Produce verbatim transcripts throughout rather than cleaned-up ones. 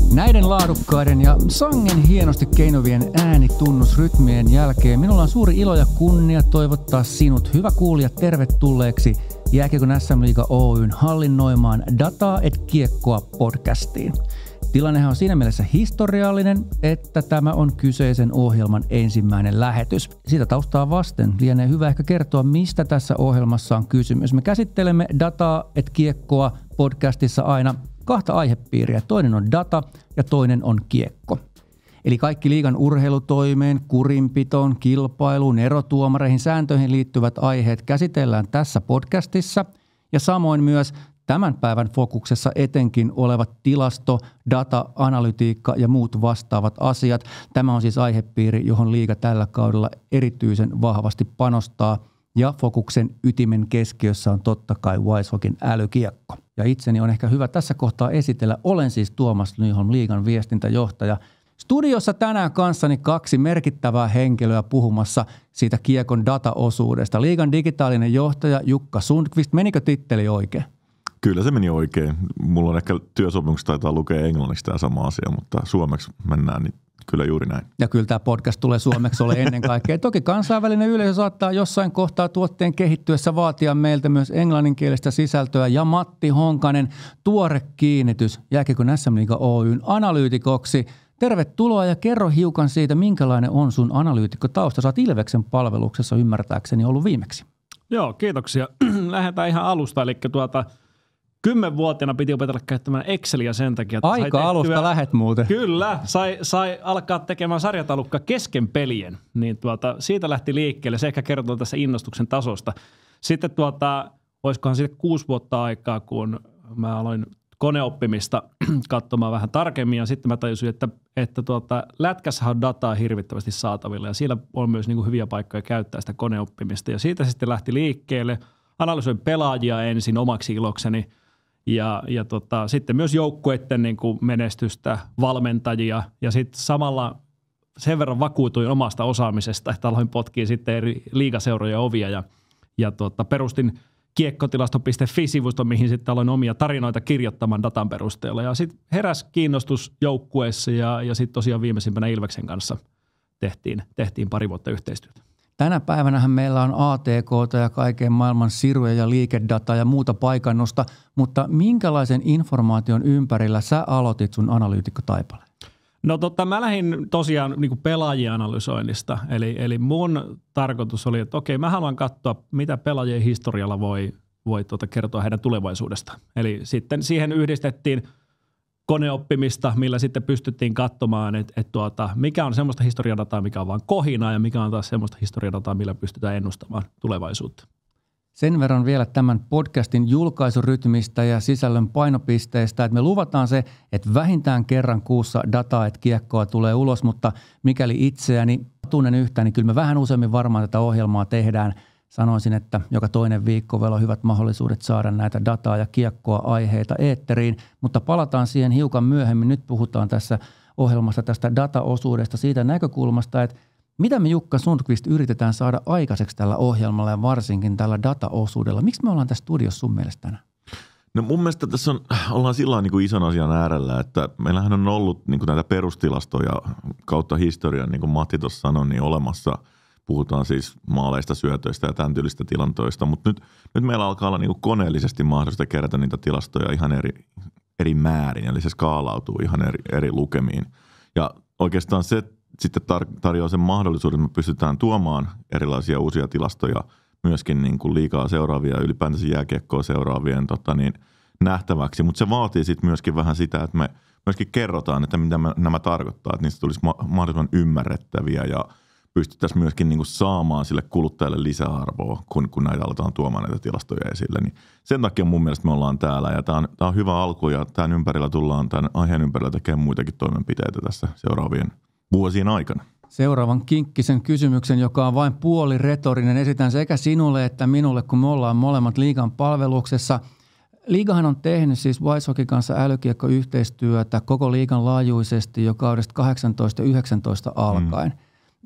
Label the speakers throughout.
Speaker 1: Näiden laadukkaiden ja sangen hienosti keinuvien äänitunnusrytmien jälkeen minulla on suuri ilo ja kunnia toivottaa sinut, hyvä kuulija, tervetulleeksi Jääkiekon S M-liiga Oyn hallinnoimaan Dataa et Kiekkoa podcastiin. Tilannehan on siinä mielessä historiallinen, että tämä on kyseisen ohjelman ensimmäinen lähetys. Siitä taustaa vasten lienee hyvä ehkä kertoa, mistä tässä ohjelmassa on kysymys. Me käsittelemme Dataa et Kiekkoa podcastissa aina kahta aihepiiriä. Toinen on data ja toinen on kiekko. Eli kaikki liigan urheilutoimeen, kurinpitoon, kilpailuun, erotuomareihin, sääntöihin liittyvät aiheet käsitellään tässä podcastissa ja samoin myös tämän päivän fokuksessa etenkin olevat tilasto, data, analytiikka ja muut vastaavat asiat. Tämä on siis aihepiiri, johon liiga tällä kaudella erityisen vahvasti panostaa ja fokuksen ytimen keskiössä on totta kai Weishockeyn älykiekko. Ja itseni on ehkä hyvä tässä kohtaa esitellä. Olen siis Tuomas Nyholm, liigan viestintäjohtaja. Studiossa tänään kanssani kaksi merkittävää henkilöä puhumassa siitä kiekon dataosuudesta. Liigan digitaalinen johtaja Jukka Sundqvist. Menikö titteli oikein?
Speaker 2: Kyllä se meni oikein. Mulla on ehkä työsopimuksessa taitaa lukea englanniksi tämä sama asia, mutta suomeksi mennään, niin kyllä juuri näin.
Speaker 1: Ja kyllä tämä podcast tulee suomeksi ole ennen kaikkea. Toki kansainvälinen yleisö saattaa jossain kohtaa tuotteen kehittyessä vaatia meiltä myös englanninkielistä sisältöä. Ja Matti Honkanen, tuore kiinnitys Jääkiekon S M-liiga Oyn analyytikoksi. Tervetuloa ja kerro hiukan siitä, minkälainen on sun analyytikkotausta. Sä oot Ilveksen palveluksessa ymmärtääkseni ollut viimeksi.
Speaker 3: Joo, kiitoksia. Lähdetään ihan alusta, eli tuota kymmenvuotiaana piti opetella käyttämään Exceliä sen takia, että
Speaker 1: Aika
Speaker 3: sai
Speaker 1: alusta
Speaker 3: tehtyä,
Speaker 1: lähet muuten.
Speaker 3: Kyllä, sai, sai alkaa tekemään sarjataulukka kesken pelien. Niin tuota, siitä lähti liikkeelle. Se ehkä kertoo tässä innostuksen tasosta. Sitten tuota, olisikohan sitten kuusi vuotta aikaa, kun mä aloin koneoppimista katsomaan vähän tarkemmin. Ja sitten mä tajusin, että, että tuota, lätkässähän on dataa hirvittävästi saatavilla. Ja siellä on myös niin kuin hyviä paikkoja käyttää sitä koneoppimista. Ja siitä sitten lähti liikkeelle. Analysoin pelaajia ensin omaksi ilokseni. Ja, ja tota, sitten myös joukkueiden niin kuin menestystä, valmentajia ja sitten samalla sen verran vakuutuin omasta osaamisesta, että aloin potkia sitten eri liigaseurojen ovia ja, ja tota, perustin kiekkotilasto piste fi-sivuston, mihin sitten aloin omia tarinoita kirjoittamaan datan perusteella. Ja sitten heräsi kiinnostus joukkueessa ja, ja sitten tosiaan viimeisimpänä Ilveksen kanssa tehtiin, tehtiin pari vuotta yhteistyötä.
Speaker 1: Tänä päivänähän meillä on A T K:ta ja kaiken maailman siruja ja liikedataa ja muuta paikannusta, mutta minkälaisen informaation ympärillä sä aloitit sun analyytikkotaipaleen?
Speaker 3: No totta, mä lähdin tosiaan niin kuin pelaajien analysoinnista, eli, eli mun tarkoitus oli, että okei, mä haluan katsoa, mitä pelaajien historialla voi, voi tuota kertoa heidän tulevaisuudestaan. Eli sitten siihen yhdistettiin koneoppimista, millä sitten pystyttiin katsomaan, että, että tuota, mikä on semmoista historiadataa, mikä on vaan kohinaa ja mikä on taas semmoista historiadataa, millä pystytään ennustamaan tulevaisuutta.
Speaker 1: Sen verran vielä tämän podcastin julkaisurytmistä ja sisällön painopisteistä, että me luvataan se, että vähintään kerran kuussa Dataa et Kiekkoa tulee ulos, mutta mikäli itseäni tunnen yhtään, niin kyllä me vähän useammin varmaan tätä ohjelmaa tehdään. Sanoisin, että joka toinen viikko vielä on hyvät mahdollisuudet saada näitä dataa ja kiekkoa aiheita eetteriin, mutta palataan siihen hiukan myöhemmin. Nyt puhutaan tässä ohjelmassa tästä dataosuudesta siitä näkökulmasta, että mitä me Jukka Sundqvist yritetään saada aikaiseksi tällä ohjelmalla ja varsinkin tällä dataosuudella. Miksi me ollaan tässä studiossa sun mielestä tänään?
Speaker 2: No mun mielestä tässä on, ollaan sillä niin kuin ison asian äärellä, että meillähän on ollut niin kuin näitä perustilastoja kautta historian, niin kuin Matti tuossa sanoi, niin olemassa. Puhutaan siis maaleista, syötöistä ja tämän tyylistä tilantoista, mutta nyt, nyt meillä alkaa olla niin kuin koneellisesti mahdollista kerätä niitä tilastoja ihan eri, eri määrin, eli se skaalautuu ihan eri, eri lukemiin. Ja oikeastaan se sitten tar- tarjoaa sen mahdollisuuden, että me pystytään tuomaan erilaisia uusia tilastoja myöskin niin kuin liigaa seuraavia ja ylipäätänsä jääkiekkoa seuraavien tota niin, nähtäväksi, mutta se vaatii sitten myöskin vähän sitä, että me myöskin kerrotaan, että mitä me, nämä tarkoittaa, että niistä tulisi ma- mahdollisimman ymmärrettäviä ja pystyttäisiin myöskin niin kuin saamaan sille kuluttajalle lisäarvoa, kun, kun näitä aletaan tuomaan näitä tilastoja esille. Niin sen takia mun mielestä me ollaan täällä ja tämä on, tämä on hyvä alku ja tämän ympärillä tullaan, tämän aiheen ympärillä tekemään muitakin toimenpiteitä tässä seuraavien vuosien aikana.
Speaker 1: Seuraavan kinkkisen kysymyksen, joka on vain puoli retorinen, esitän sekä sinulle että minulle, kun me ollaan molemmat liigan palveluksessa. Liigahan on tehnyt siis Weishockeyn kanssa älykiekko-yhteistyötä koko liigan laajuisesti jo kaudesta kahdeksantoista yhdeksäntoista alkaen. Mm.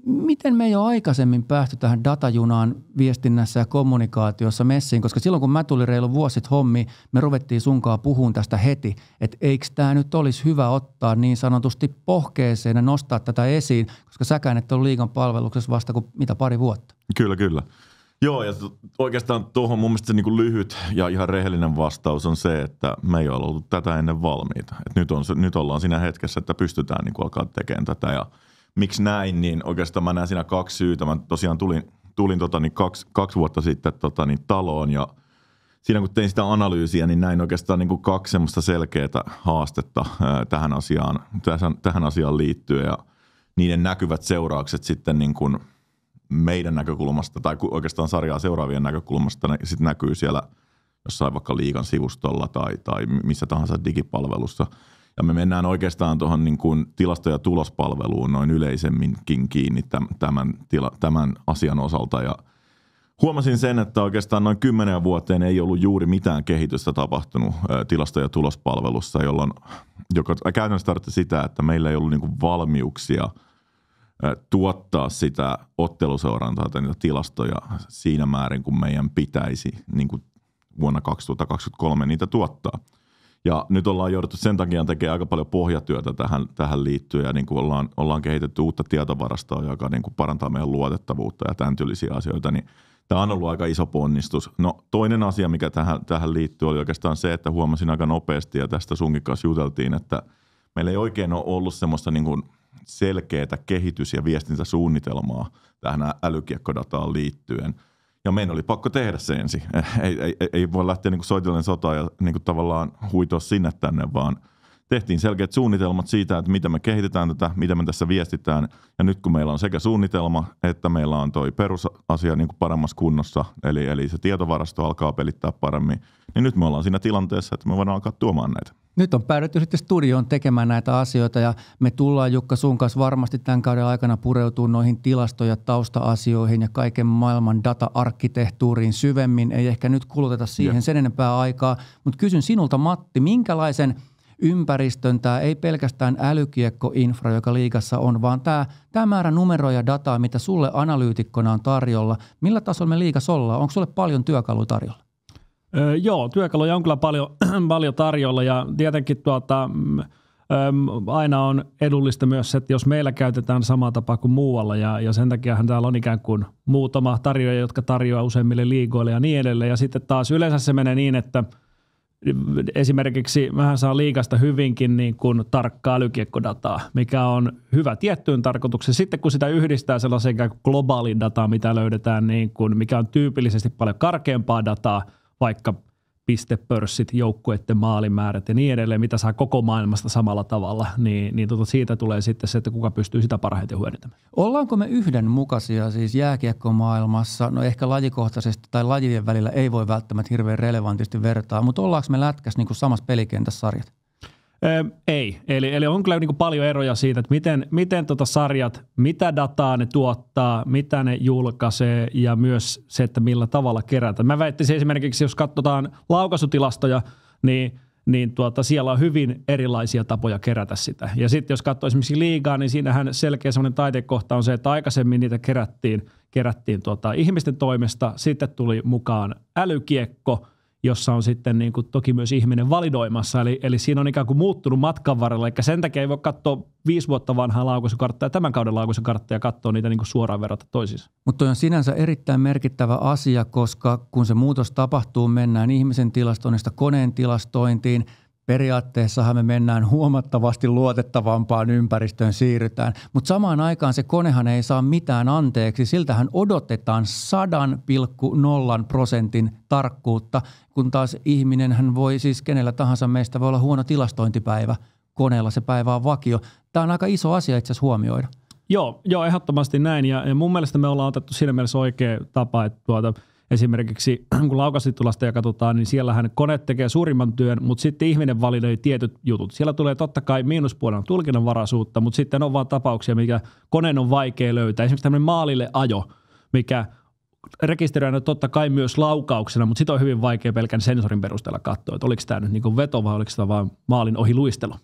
Speaker 1: Miten me ei ole aikaisemmin päästy tähän datajunaan viestinnässä ja kommunikaatiossa messiin, koska silloin kun mä tulin reilu vuosit hommiin, me ruvettiin sunkaan puhumaan tästä heti, että eikö tämä nyt olisi hyvä ottaa niin sanotusti pohkeeseen ja nostaa tätä esiin, koska säkään et ole liigan palveluksessa vasta kuin mitä pari vuotta.
Speaker 2: Kyllä, kyllä. Joo, ja oikeastaan tuohon mun mielestä se niin kuin lyhyt ja ihan rehellinen vastaus on se, että me ei ole ollut tätä ennen valmiita. Et nyt, on se, nyt ollaan siinä hetkessä, että pystytään niin kuin alkaa tekemään tätä ja miksi näin, niin oikeastaan mä näen siinä kaksi syytä. Mä tosiaan tulin, tulin tota, niin kaksi, kaksi vuotta sitten tota, niin taloon ja siinä kun tein sitä analyysiä, niin näin oikeastaan niin kuin kaksi semmoista selkeää haastetta ää, tähän, asiaan, tähän, tähän asiaan liittyen ja niiden näkyvät seuraukset sitten niin kuin meidän näkökulmasta tai oikeastaan sarjaa seuraavien näkökulmasta ne sitten näkyy siellä jossain vaikka liigan sivustolla tai, tai missä tahansa digipalvelussa. Ja me mennään oikeastaan tuohon niin kuin tilasto- ja tulospalveluun noin yleisemminkin kiinni tämän, tila, tämän asian osalta. Ja huomasin sen, että oikeastaan noin kymmenen vuoteen ei ollut juuri mitään kehitystä tapahtunut ä, tilasto- ja tulospalvelussa, jolloin, joka käytännössä tarkoitti sitä, että meillä ei ollut niin kuin valmiuksia ä, tuottaa sitä otteluseurantaa tai niitä tilastoja siinä määrin, kun meidän pitäisi niin kuin vuonna kaksituhattakaksikymmentäkolme niitä tuottaa. Ja nyt ollaan jouduttu sen takia tekemään aika paljon pohjatyötä tähän, tähän liittyen ja niin kuin ollaan, ollaan kehitetty uutta tietovarastoa, joka niin kuin parantaa meidän luotettavuutta ja tämän tyylisiä asioita, niin tämä on ollut aika iso ponnistus. No toinen asia, mikä tähän, tähän liittyy, oli oikeastaan se, että huomasin aika nopeasti ja tästä sunkin kanssa juteltiin, että meillä ei oikein ole ollut semmoista niin kuin selkeää kehitys- ja viestintäsuunnitelmaa tähän älykiekkodataan liittyen. Ja meidän oli pakko tehdä se ensin. Ei, ei, ei voi lähteä niin kuin soitellen sotaan ja niin kuin tavallaan huitoa sinne tänne, vaan tehtiin selkeät suunnitelmat siitä, että miten me kehitetään tätä, mitä me tässä viestitään. Ja nyt kun meillä on sekä suunnitelma, että meillä on toi perusasia niin kuin paremmassa kunnossa, eli, eli se tietovarasto alkaa pelittää paremmin, niin nyt me ollaan siinä tilanteessa, että me voidaan alkaa tuomaan näitä.
Speaker 1: Nyt on päädytty sitten studioon tekemään näitä asioita ja me tullaan Jukka sun kanssa varmasti tämän kauden aikana pureutuu noihin tilasto- ja tausta-asioihin ja kaiken maailman data-arkkitehtuuriin syvemmin. Ei ehkä nyt kuluteta siihen sen enempää aikaa, mutta kysyn sinulta Matti, minkälaisen ympäristön tämä ei pelkästään älykiekko-infra, joka liigassa on, vaan tämä, tämä määrä numeroja ja dataa, mitä sulle analyytikkona on tarjolla. Millä tasolla me liigassa ollaan? Onko sulle paljon työkaluja tarjolla?
Speaker 3: Öö, joo, työkaluja on kyllä paljon, paljon tarjolla ja tietenkin tuota, öö, aina on edullista myös se, että jos meillä käytetään samaa tapaa kuin muualla ja, ja sen takiahan täällä on ikään kuin muutama tarjoaja, jotka tarjoaa useimmille liigoille ja niin edelleen ja sitten taas yleensä se menee niin, että esimerkiksi mähän saan liigasta hyvinkin niin kuin tarkkaa älykiekkodataa, mikä on hyvä tiettyyn tarkoitukseen. Sitten kun sitä yhdistää sellaisen globaalin dataa, mitä löydetään, niin kuin, mikä on tyypillisesti paljon karkeampaa dataa, vaikka pistepörssit, joukkueiden maalimäärät ja niin edelleen, mitä saa koko maailmasta samalla tavalla, niin, niin tuota siitä tulee sitten se, että kuka pystyy sitä parhaiten hyödyntämään.
Speaker 1: Ollaanko me yhdenmukaisia siis jääkiekkomaailmassa? No ehkä lajikohtaisesti tai lajien välillä ei voi välttämättä hirveän relevantisti vertaa, mutta ollaanko me lätkässä niin kuin samassa pelikentässä sarjat?
Speaker 3: Öö, ei. Eli, eli on kyllä niin kuin paljon eroja siitä, että miten, miten tota sarjat, mitä dataa ne tuottaa, mitä ne julkaisee ja myös se, että millä tavalla kerätään. Mä väittäisin esimerkiksi, jos katsotaan laukaisutilastoja, niin, niin tuota, siellä on hyvin erilaisia tapoja kerätä sitä. Ja sitten jos katsoo esimerkiksi liigaa, niin siinähän selkeä sellainen taitekohta on se, että aikaisemmin niitä kerättiin, kerättiin tuota, ihmisten toimesta, sitten tuli mukaan älykiekko, jossa on sitten niin kuin toki myös ihminen validoimassa. Eli, eli siinä on ikään kuin muuttunut matkan varrella. Eli sen takia ei voi katsoa viisi vuotta vanhaa laukaisukarttaa ja tämän kauden laukaisukarttaa ja katsoa niitä niin kuin suoraan verrata toisiinsa. Mutta
Speaker 1: on sinänsä erittäin merkittävä asia, koska kun se muutos tapahtuu, mennään ihmisen tilastoinnista koneen tilastointiin. Periaatteessahan me mennään huomattavasti luotettavampaan ympäristöön siirrytään, mutta samaan aikaan se konehan ei saa mitään anteeksi. Siltähän odotetaan sata pilkku nolla prosentin tarkkuutta, kun taas ihminenhän voi siis kenellä tahansa meistä voi olla huono tilastointipäivä. Koneella se päivä on vakio. Tämä on aika iso asia itse asiassa huomioida.
Speaker 3: Joo, joo, ehdottomasti näin ja, ja mun mielestä me ollaan otettu siinä mielessä oikea tapa, että tuota esimerkiksi kun laukaisutilastoja katsotaan, niin siellähän kone tekee suurimman työn, mutta sitten ihminen validoi tietyt jutut. Siellä tulee totta kai miinuspuolella tulkinnanvaraisuutta, mutta sitten on vaan tapauksia, mikä koneen on vaikea löytää. Esimerkiksi tämmöinen maalille ajo, mikä rekisteröidään totta kai myös laukauksena, mutta sitten on hyvin vaikea pelkän sensorin perusteella katsoa, että oliko tämä nyt niin kuin veto vai oliko tämä vaan maalin ohi luistelu.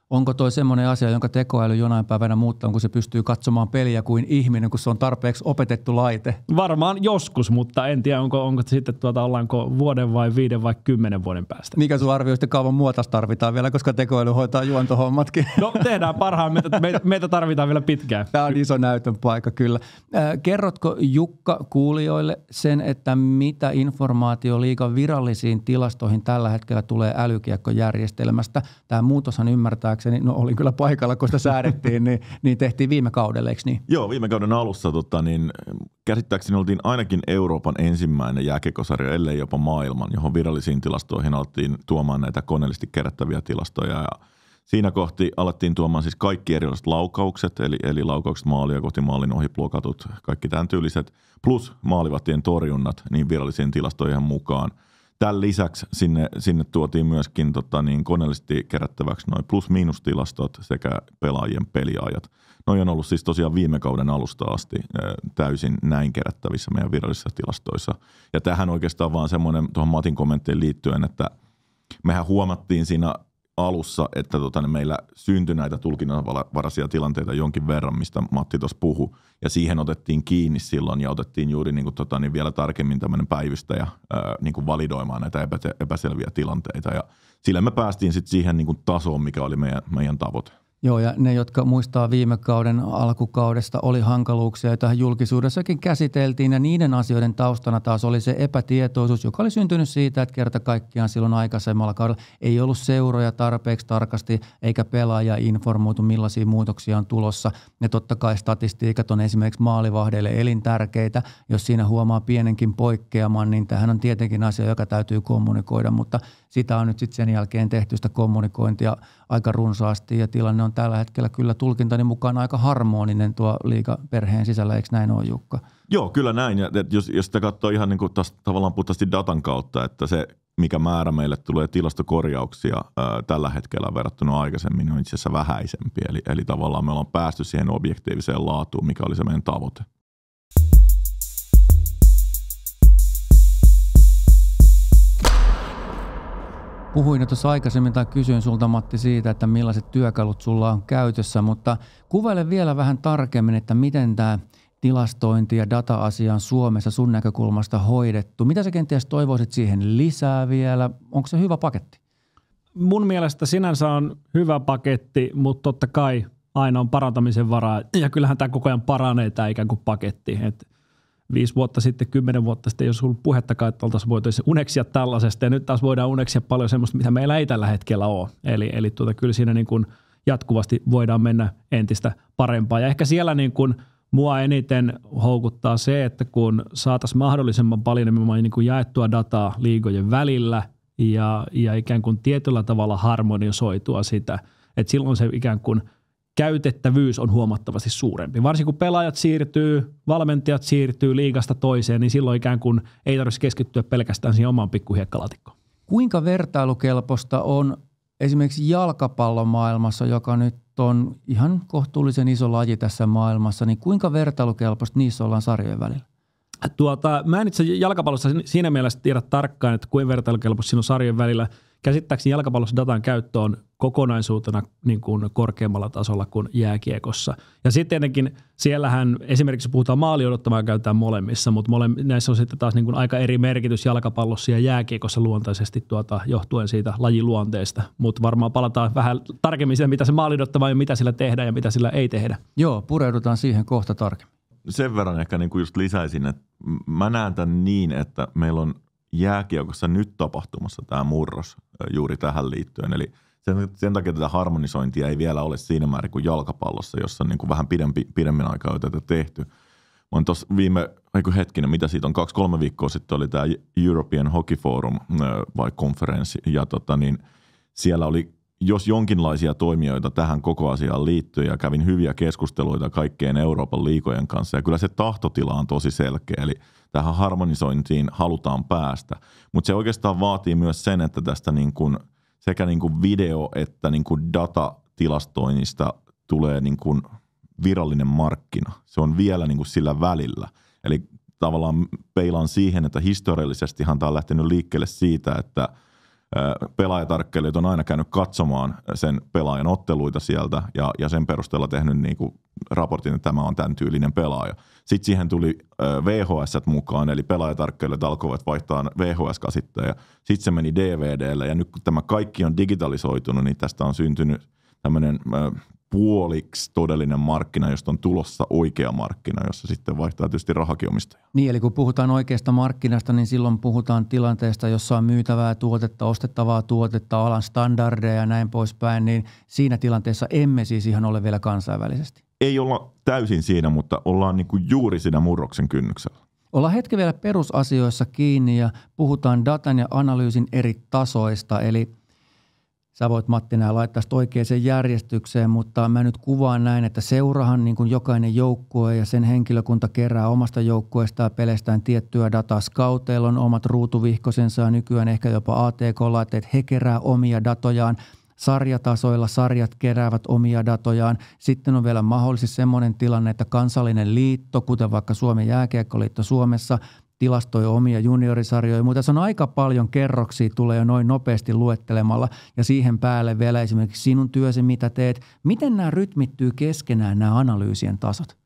Speaker 1: Onko toi semmoinen asia, jonka tekoäly jonain päivänä muuttaa, kun se pystyy katsomaan peliä kuin ihminen, kun se on tarpeeksi opetettu laite?
Speaker 3: Varmaan joskus, mutta en tiedä, onko, onko sitten tuota, ollaanko vuoden vai viiden vai kymmenen vuoden päästä.
Speaker 1: Mikä sun arvio sitten kauan muuta tarvitaan vielä, koska tekoäly hoitaa juontohommatkin?
Speaker 3: No tehdään parhaamme, meitä, meitä tarvitaan vielä pitkään.
Speaker 1: Tämä on iso näytön paikka kyllä. Äh, kerrotko Jukka kuulijoille sen, että mitä informaatioliigan virallisiin tilastoihin tällä hetkellä tulee älykiekkojärjestelmästä? Tämä muutoshan ymmärtääkseni, no olin kyllä paikalla, kun sitä säädettiin, niin, niin tehtiin viime kaudella, eikö niin?
Speaker 2: Joo, viime kauden alussa tota, niin käsittääkseni oltiin ainakin Euroopan ensimmäinen jääkiekkosarja, ellei jopa maailman, johon virallisiin tilastoihin alettiin tuomaan näitä koneellisesti kerättäviä tilastoja. Ja siinä kohti alettiin tuomaan siis kaikki erilaiset laukaukset, eli, eli laukaukset maalia kohti maalin ohi blokatut, kaikki tämän tyyliset, plus maalivahtien torjunnat niin virallisiin tilastoihin mukaan. Tämän lisäksi sinne, sinne tuotiin myöskin tota, niin koneellisesti kerättäväksi noin plus-miinustilastot sekä pelaajien peliajat. Noi on ollut siis tosiaan viime kauden alusta asti täysin näin kerättävissä meidän virallisissa tilastoissa. Ja tähän oikeastaan vaan semmoinen tuohon Matin kommenttiin liittyen, että mehän huomattiin siinä alussa, että tota, niin meillä syntyi näitä tulkinnanvaraisia tilanteita jonkin verran, mistä Matti tuossa puhui. Ja siihen otettiin kiinni silloin ja otettiin juuri niin kuin, tota, niin vielä tarkemmin tämmöinen päivystäjä ää, niin kuin validoimaan näitä epä, epäselviä tilanteita. Ja sillä me päästiin sitten siihen niin kuin tasoon, mikä oli meidän, meidän tavoite.
Speaker 1: Joo, ja ne, jotka muistaa viime kauden alkukaudesta, oli hankaluuksia, joita julkisuudessakin käsiteltiin, ja niiden asioiden taustana taas oli se epätietoisuus, joka oli syntynyt siitä, että kerta kaikkiaan silloin aikaisemmalla kaudella ei ollut seuroja tarpeeksi tarkasti, eikä pelaajia informoitu, millaisia muutoksia on tulossa. Ja totta kai statistiikat on esimerkiksi maalivahdeille elintärkeitä. Jos siinä huomaa pienenkin poikkeaman, niin tämähän on tietenkin asia, joka täytyy kommunikoida, mutta sitä on nyt sitten sen jälkeen tehty sitä kommunikointia aika runsaasti, ja tilanne on tällä hetkellä kyllä tulkintani mukaan aika harmoninen tuo liigaperheen sisällä, eikö näin ole, Jukka?
Speaker 2: Joo, kyllä näin. Ja jos, jos sitä katsoo ihan niin kuin taas, tavallaan puhtaasti datan kautta, että se mikä määrä meille tulee tilastokorjauksia ää, tällä hetkellä verrattuna aikaisemmin on itse asiassa vähäisempi. Eli, eli tavallaan me ollaan päästy siihen objektiiviseen laatuun, mikä oli se meidän tavoite.
Speaker 1: Puhuin jo tuossa aikaisemmin tai kysyin sulta, Matti, siitä, että millaiset työkalut sulla on käytössä, mutta kuvaile vielä vähän tarkemmin, että miten tämä tilastointi ja data-asia on Suomessa sun näkökulmasta hoidettu. Mitä sä kenties toivoisit siihen lisää vielä? Onko se hyvä paketti?
Speaker 3: Mun mielestä sinänsä on hyvä paketti, mutta totta kai aina on parantamisen varaa. Ja kyllähän tämä koko ajan paranee tämä ikään kuin paketti. Et viisi vuotta sitten, kymmenen vuotta sitten ei olisi ollut puhettakaan, että oltaisiin voitaisiin uneksia tällaisesta. Ja nyt taas voidaan uneksia paljon semmoista, mitä meillä ei tällä hetkellä ole. Eli, eli tuota, kyllä siinä niin kuin jatkuvasti voidaan mennä entistä parempaan. Ja ehkä siellä niin kuin mua eniten houkuttaa se, että kun saataisiin mahdollisimman paljon niin kuin jaettua dataa liigojen välillä ja, ja ikään kuin tietyllä tavalla harmonisoitua sitä, että silloin se ikään kuin käytettävyys on huomattavasti suurempi. Varsinkin kun pelaajat siirtyy, valmentajat siirtyy liigasta toiseen, niin silloin ikään kuin ei tarvitse keskittyä pelkästään siihen omaan pikkuhiekkalaatikkoon.
Speaker 1: Kuinka vertailukelpoista on esimerkiksi jalkapallomaailmassa, joka nyt on ihan kohtuullisen iso laji tässä maailmassa, niin kuinka vertailukelpoista niissä ollaan sarjojen välillä?
Speaker 3: Tuota, mä en itse jalkapallossa siinä mielessä tiedä tarkkaan, että kuinka vertailukelpoista siinä on sarjojen välillä. Käsittääkseni jalkapallossa datan käyttö on kokonaisuutena niin kuin korkeammalla tasolla kuin jääkiekossa. Ja sitten tietenkin siellähän esimerkiksi puhutaan maali odottamaa käytetään molemmissa, mutta mole, näissä on sitten taas niin kuin aika eri merkitys jalkapallossa ja jääkiekossa luontaisesti tuota, johtuen siitä lajiluonteesta. Mutta varmaan palataan vähän tarkemmin siihen, mitä se maali odottama ja mitä sillä tehdään ja mitä sillä ei tehdä.
Speaker 1: Joo, pureudutaan siihen kohta tarkemmin.
Speaker 2: Sen verran ehkä niin kuin just lisäisin, että mä näen tämän niin, että meillä on jääkiekossa nyt tapahtumassa tämä murros juuri tähän liittyen. Eli sen, sen takia tätä harmonisointia ei vielä ole siinä määrin kuin jalkapallossa, jossa on niin kuin vähän pidempi, pidemmän aikaa jo tätä tehty. Mä oon tuossa viime hetkinen, mitä siitä on, kaksi-kolme viikkoa sitten oli tämä European Hockey Forum vai konferenssi, ja tota niin, siellä oli jos jonkinlaisia toimijoita tähän koko asiaan liittyy, ja kävin hyviä keskusteluita kaikkien Euroopan liigojen kanssa, ja kyllä se tahtotila on tosi selkeä, eli tähän harmonisointiin halutaan päästä, mutta se oikeastaan vaatii myös sen, että tästä niin kuin sekä niin kuin video- että niin kuin datatilastoinnista tulee niin kuin virallinen markkina. Se on vielä niin kuin sillä välillä, eli tavallaan peilaan siihen, että historiallisestihan tämä on lähtenyt liikkeelle siitä, että pelaajatarkkailijat on aina käynyt katsomaan sen pelaajan otteluita sieltä ja, ja sen perusteella tehnyt niin kuin raportin, että tämä on tämän tyylinen pelaaja. Sitten siihen tuli V H S mukaan, eli pelaajatarkkailijat alkoivat vaihtaa V H S-kasitteja. Sitten se meni D V D:lle ja nyt kun tämä kaikki on digitalisoitunut, niin tästä on syntynyt tämmöinen puoliksi todellinen markkina, josta on tulossa oikea markkina, jossa sitten vaihtaa tietysti rahakin omistaja.
Speaker 1: Niin, eli kun puhutaan oikeasta markkinasta, niin silloin puhutaan tilanteesta, jossa on myytävää tuotetta, ostettavaa tuotetta, alan standardeja ja näin poispäin, niin siinä tilanteessa emme siis ihan ole vielä kansainvälisesti.
Speaker 2: Ei olla täysin siinä, mutta ollaan niin kuin juuri siinä murroksen kynnyksellä.
Speaker 1: Ollaan hetki vielä perusasioissa kiinni ja puhutaan datan ja analyysin eri tasoista, eli sä voit Matti nää laittaa sitä oikeaan järjestykseen, mutta mä nyt kuvaan näin, että seurahan niin kuin jokainen joukkue ja sen henkilökunta kerää omasta joukkueestaan ja peleistään tiettyä dataa. Scouteilla on omat ruutuvihkosensa ja nykyään ehkä jopa A T K-laitteet, he kerää omia datojaan. Sarjatasoilla sarjat keräävät omia datojaan. Sitten on vielä mahdollisesti semmoinen tilanne, että kansallinen liitto, kuten vaikka Suomen jääkiekkoliitto Suomessa, tilastoi omia juniorisarjoja, mutta se on aika paljon kerroksia, tulee jo noin nopeasti luettelemalla ja siihen päälle vielä esimerkiksi sinun työsi, mitä teet. Miten nämä rytmittyy keskenään nämä analyysien tasot?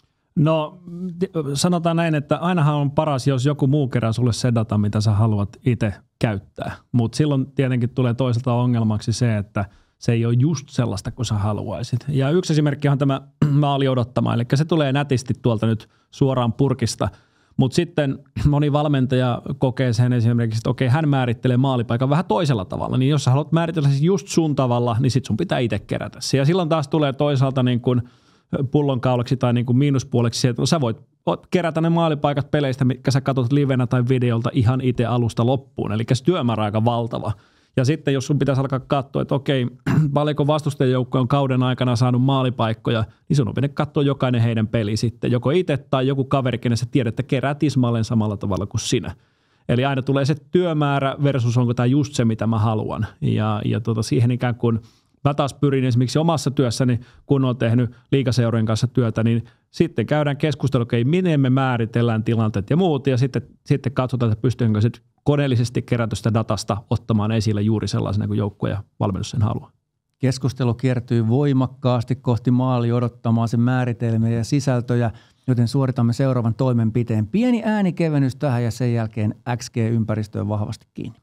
Speaker 3: No sanotaan näin, että ainahan on paras, jos joku muu kerää sulle se data, mitä sä haluat itse käyttää, mutta silloin tietenkin tulee toiselta ongelmaksi se, että se ei ole just sellaista kuin sä haluaisit. Ja yksi esimerkki on tämä maali odottama, eli se tulee nätisti tuolta nyt suoraan purkista. Mutta sitten moni valmentaja kokee sen esimerkiksi, että okei, hän määrittelee maalipaikan vähän toisella tavalla. Niin jos sä haluat määritellä siis just sun tavalla, niin sit sun pitää itse kerätä se. Ja silloin taas tulee toisaalta niin kuin pullonkaulaksi tai niin kuin miinuspuoleksi, että sä voit kerätä ne maalipaikat peleistä, mitkä sä katsot livenä tai videolta ihan itse alusta loppuun. Eli se työmäärä on aika valtava. Ja sitten jos sun pitäisi alkaa katsoa, että okei, paljonko vastustajajoukko on kauden aikana saanut maalipaikkoja, niin sun on pitää katsoa jokainen heidän peli sitten. Joko itse tai joku kaveri, kenen sä tiedät, että kerää tismalleen samalla tavalla kuin sinä. Eli aina tulee se työmäärä versus onko tämä just se, mitä mä haluan. Ja, ja tota, siihen ikään kuin mä taas pyrin esimerkiksi omassa työssäni, kun olen tehnyt liigaseurojen kanssa työtä, niin sitten käydään keskustelua, okei, miten me määritellään tilanteet ja muut, ja sitten, sitten katsotaan, että pystyykö sitten koneellisesti kerätystä datasta ottamaan esille juuri sellaisena kuin joukkue ja valmennus sen haluaa.
Speaker 1: Keskustelu kiertyy voimakkaasti kohti maali odottamaan sen määritelmiä ja sisältöjä, joten suoritamme seuraavan toimenpiteen. Pieni äänikevennys tähän ja sen jälkeen X G-ympäristöön vahvasti kiinni.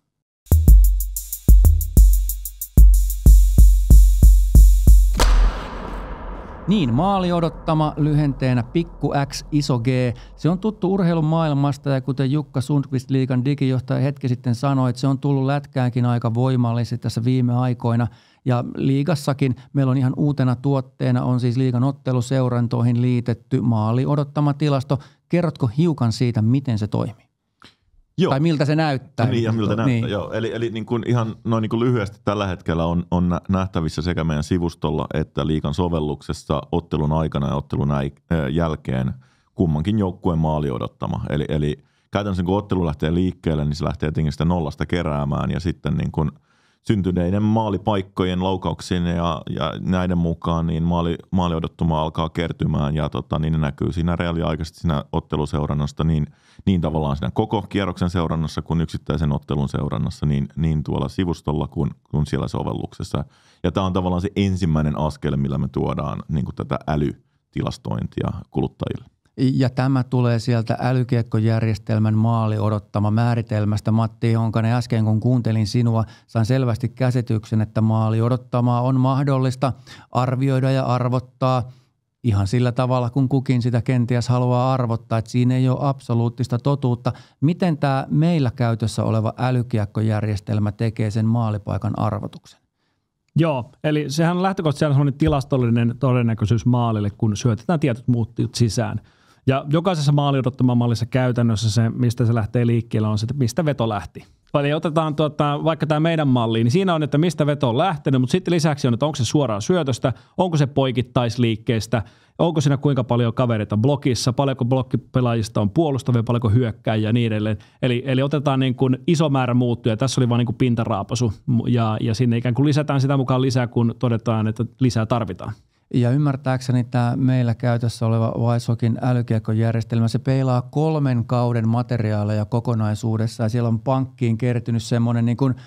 Speaker 1: Niin, maali odottama lyhenteenä pikku X, iso G. Se on tuttu urheilun maailmasta ja kuten Jukka Sundqvist liigan digijohtaja hetki sitten sanoi, että se on tullut lätkäänkin aika voimallisesti tässä viime aikoina. Ja liigassakin meillä on ihan uutena tuotteena on siis liigan otteluseurantoihin liitetty maali odottama tilasto. Kerrotko hiukan siitä, miten se toimii?
Speaker 2: Joo.
Speaker 1: Tai miltä se näyttää?
Speaker 2: Niin, ja miltä näyttää,
Speaker 1: niin.
Speaker 2: joo. Eli, eli niin kuin ihan noin niin kuin lyhyesti tällä hetkellä on, on nähtävissä sekä meidän sivustolla että liigan sovelluksessa ottelun aikana ja ottelun jälkeen kummankin joukkueen maali odottama. Eli, eli käytännössä kun ottelu lähtee liikkeelle, niin se lähtee jotenkin sitä nollasta keräämään ja sitten niin kuin syntyneiden maalipaikkojen laukauksien ja, ja näiden mukaan niin maali, maali odottuma alkaa kertymään ja tota, niin ne näkyy siinä reaaliaikaisesti siinä otteluseurannasta niin, niin tavallaan siinä koko kierroksen seurannassa kuin yksittäisen ottelun seurannassa niin, niin tuolla sivustolla kuin, kuin siellä sovelluksessa. Ja tämä on tavallaan se ensimmäinen askel, millä me tuodaan niin kuin tätä älytilastointia kuluttajille.
Speaker 1: Ja tämä tulee sieltä älykiekkojärjestelmän maali odottama määritelmästä. Matti Honkanen, äsken kun kuuntelin sinua, sain selvästi käsityksen, että maali odottamaa on mahdollista arvioida ja arvottaa ihan sillä tavalla, kun kukin sitä kenties haluaa arvottaa, että siinä ei ole absoluuttista totuutta. Miten tämä meillä käytössä oleva älykiekkojärjestelmä tekee sen maalipaikan arvotuksen?
Speaker 3: Joo, eli sehän on lähtökohtaisesti sellainen tilastollinen todennäköisyys maalille, kun syötetään tietyt muuttujut sisään. Ja jokaisessa maali odottamaan mallissa käytännössä se, mistä se lähtee liikkeelle, on se, että mistä veto lähti. Eli otetaan tuota, vaikka tämä meidän malli, niin siinä on, että mistä veto on lähtenyt, mutta sitten lisäksi on, että onko se suoraan syötöstä, onko se poikittaisliikkeestä, onko siinä kuinka paljon kavereita blokissa, paljonko blokkipelaajista on puolustavia, paljonko hyökkääjiä ja niin edelleen. Eli, eli otetaan niin kuin iso määrä muuttuja. Tässä oli vain niin kuin pintaraapasu ja, ja sinne ikään kuin lisätään sitä mukaan lisää, kun todetaan, että lisää tarvitaan.
Speaker 1: Ja ymmärtääkseni tämä meillä käytössä oleva Wisehokin älykiekkojärjestelmä, se peilaa kolmen kauden materiaaleja kokonaisuudessa ja siellä on pankkiin kertynyt semmoinen niin kuin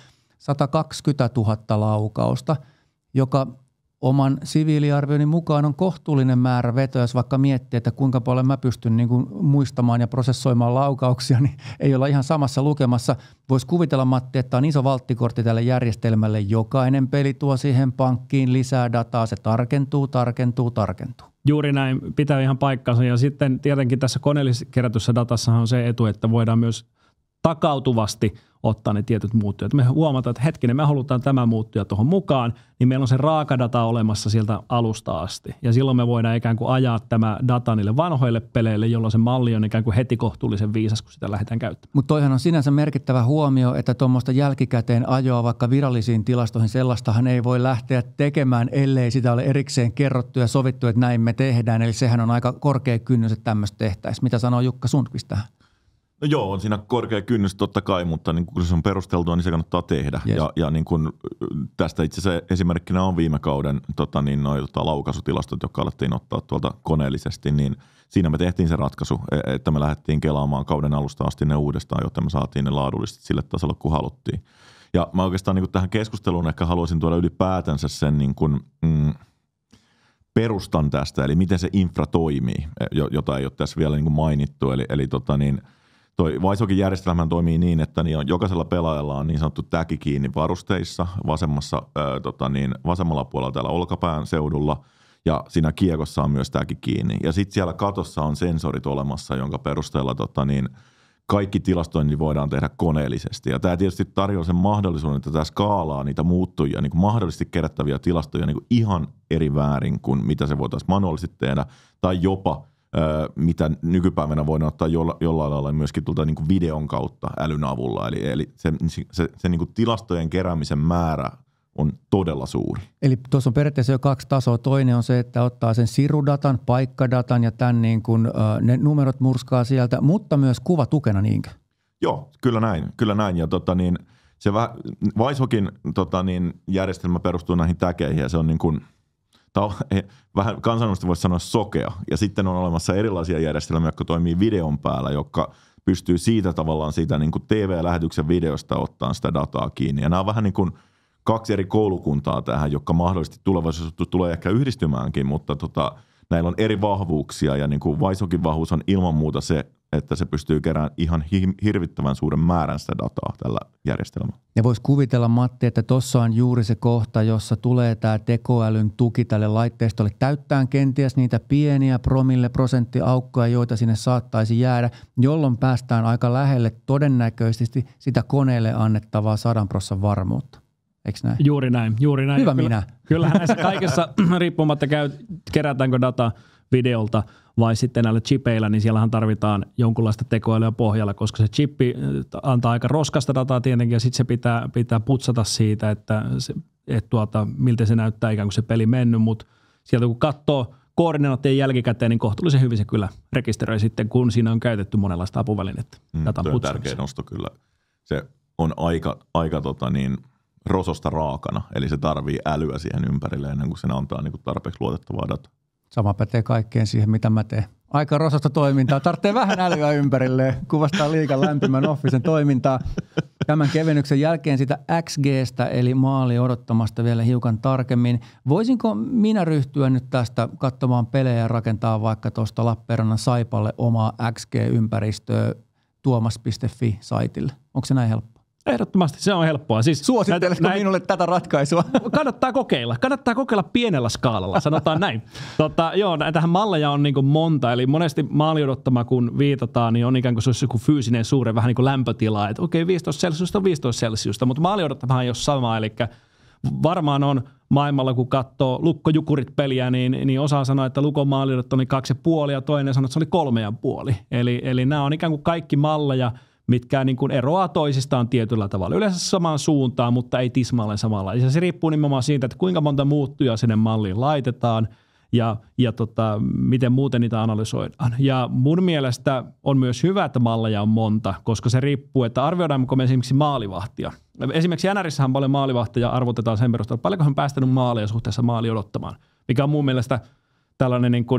Speaker 1: sata kaksikymmentätuhatta laukausta, joka oman siviiliarvioni mukaan on kohtuullinen määrä vetoja, jos vaikka miettii, että kuinka paljon mä pystyn niin kuin muistamaan ja prosessoimaan laukauksia, niin ei olla ihan samassa lukemassa. Voisi kuvitella, Matti, että on iso valttikortti tälle järjestelmälle. Jokainen peli tuo siihen pankkiin lisää dataa, se tarkentuu, tarkentuu, tarkentuu.
Speaker 3: Juuri näin, pitää ihan paikkansa. Ja sitten tietenkin tässä koneellisessa kerätyssä datassahan on se etu, että voidaan myös takautuvasti ottaa ne tietyt muuttujat. Me huomataan, että hetkinen, me halutaan tämä muuttuja tuohon mukaan, niin meillä on se raakadata olemassa sieltä alusta asti. Ja silloin me voidaan ikään kuin ajaa tämä data niille vanhoille peleille, jolloin se malli on ikään kuin heti kohtuullisen viisas, kun sitä lähdetään käyttämään.
Speaker 1: Mutta toihan on sinänsä merkittävä huomio, että tuommoista jälkikäteen ajoa vaikka virallisiin tilastoihin, sellaistahan ei voi lähteä tekemään, ellei sitä ole erikseen kerrottu ja sovittu, että näin me tehdään. Eli sehän on aika korkea kynnys, että tämmöistä tehtäisiin. Mitä sanoo Jukka Sundqvist tähän?
Speaker 2: No joo, on siinä korkea kynnys totta kai, mutta niin kun se on perusteltua, niin se kannattaa tehdä. Yes. Ja, ja niin kun tästä itse asiassa esimerkkinä on viime kauden tota, niin noi, tota, laukaisutilastot, jotka alettiin ottaa tuolta koneellisesti, niin siinä me tehtiin se ratkaisu, että me lähdettiin kelaamaan kauden alusta asti ne uudestaan, jotta me saatiin ne laadullisesti sille tasolle, kun haluttiin. Ja mä oikeastaan niin kun tähän keskusteluun ehkä haluaisin tuoda ylipäätänsä sen niin kun, mm, perustan tästä, eli miten se infra toimii, jota ei ole tässä vielä niin kun mainittu, eli, eli tota niin, toi Vicehokin järjestelmä toimii niin, että niin on, jokaisella pelaajalla on niin sanottu täki kiinni varusteissa vasemmassa, ää, tota niin, vasemmalla puolella täällä olkapään seudulla ja siinä kiekossa on myös täki kiinni. Ja sitten siellä katossa on sensorit olemassa, jonka perusteella tota niin, kaikki tilastointi voidaan tehdä koneellisesti. Ja tämä tietysti tarjoaa sen mahdollisuuden, että tämä skaalaa niitä muuttujia, niin kuin mahdollisesti kerättäviä tilastoja niin kuin ihan eri väärin kuin mitä se voitaisiin manuaalisesti tehdä tai jopa mitä nykypäivänä voidaan ottaa jolla, jollain lailla myöskin tuolta niin kuin videon kautta älyn avulla. Eli, eli se, se, se, se niin kuin tilastojen keräämisen määrä on todella suuri. Eli
Speaker 1: tuossa on periaatteessa jo kaksi tasoa. Toinen on se, että ottaa sen sirudatan, paikkadatan ja tämän niin kuin, ne numerot murskaa sieltä, mutta myös kuvatukena niinkö?
Speaker 2: Joo, kyllä näin. Kyllä näin. Ja tota niin, se Vicehokin tota niin, järjestelmä perustuu näihin täkeihin ja se on niin kuin Tämä on vähän kansainvälisesti voisi sanoa sokea. Ja sitten on olemassa erilaisia järjestelmiä, jotka toimii videon päällä, jotka pystyy siitä tavallaan siitä niin kuin T V-lähetyksen videosta ottaa sitä dataa kiinni. Ja nämä on vähän niin kuin kaksi eri koulukuntaa tähän, jotka mahdollisesti tulevaisuudessa tulee ehkä yhdistymäänkin, mutta tota, näillä on eri vahvuuksia. Ja niin kuin Vicehokin vahvuus on ilman muuta se, että se pystyy keräämään ihan hirvittävän suuren määrän sitä dataa tällä järjestelmällä.
Speaker 1: Ja voisi kuvitella, Matti, että tuossa on juuri se kohta, jossa tulee tämä tekoälyn tuki tälle laitteistolle. Täyttään kenties niitä pieniä promille prosenttiaukkoja, joita sinne saattaisi jäädä, jolloin päästään aika lähelle todennäköisesti sitä koneelle annettavaa sadan prosentin varmuutta. Eikö näin?
Speaker 3: Juuri näin, juuri näin.
Speaker 1: Hyvä
Speaker 3: Kyllä,
Speaker 1: minä.
Speaker 3: Kyllähän näissä kaikessa riippumatta käy, kerätäänkö data videolta vai sitten näillä chipeillä, niin siellähän tarvitaan jonkunlaista tekoälyä pohjalla, koska se chippi antaa aika roskasta dataa tietenkin ja sitten se pitää, pitää putsata siitä, että, se, että tuota, miltä se näyttää ikään kuin se peli mennyt, mutta sieltä kun katsoo koordinaattien jälkikäteen, niin kohtuullisen hyvin se kyllä rekisteröi sitten, kun siinä on käytetty monenlaista apuvälinettä datan
Speaker 2: mm, putsamiseen. Tärkeä nosto kyllä. Se on aika, aika tota niin, rososta raakana, eli se tarvii älyä siihen ympärille ennen kuin sen antaa niin kuin tarpeeksi luotettavaa dataa.
Speaker 1: Sama pätee kaikkeen siihen, mitä mä teen. Aika rososta toimintaa. Tarvitsee vähän älyä ympärilleen. Kuvastaa liikan lämpimän Officen toimintaa. Tämän kevennyksen jälkeen sitä X G:stä eli maali odottamasta vielä hiukan tarkemmin. Voisinko minä ryhtyä nyt tästä katsomaan pelejä ja rakentaa vaikka tuosta Lappeenrannan Saipalle omaa X G-ympäristöä tuomas piste fi-saitille? Onko se näin helppo?
Speaker 3: Ehdottomasti se on helppoa. Siis
Speaker 1: suositteletko näin, minulle tätä ratkaisua?
Speaker 3: Kannattaa kokeilla. Kannattaa kokeilla pienellä skaalalla, sanotaan näin. Tota, joo, tähän malleja on niin kuin monta. Eli monesti maali odottama, kun viitataan, niin on ikään kuin se olisi joku fyysinen suure, vähän niin kuin lämpötila. Että okei, viisitoista celsiusta on viisitoista celsiusta, mutta maali odottamahan ei ole sama. Eli varmaan on maailmalla, kun katsoo Lukko-Jukurit-peliä, niin, niin osaa sanoa, että Lukon maali oli kaksi ja puoli ja toinen sanoo, että se oli kolme ja puoli. Eli, eli nämä on ikään kuin kaikki malleja, mitkä niin kuin eroaa toisistaan tietyllä tavalla. Yleensä samaan suuntaan, mutta ei tismalleen samalla. Ja se riippuu nimenomaan siitä, että kuinka monta muuttujaa sinne malliin laitetaan ja, ja tota, miten muuten niitä analysoidaan. Ja mun mielestä on myös hyvä, että malleja on monta, koska se riippuu, että arvioidaanko me esimerkiksi maalivahtia. Esimerkiksi N R:ssähän paljon maalivahtia arvotetaan sen perusteella, paljonko hän päästänyt maalia suhteessa maali odottamaan, mikä on mun mielestä tällainen niin kuin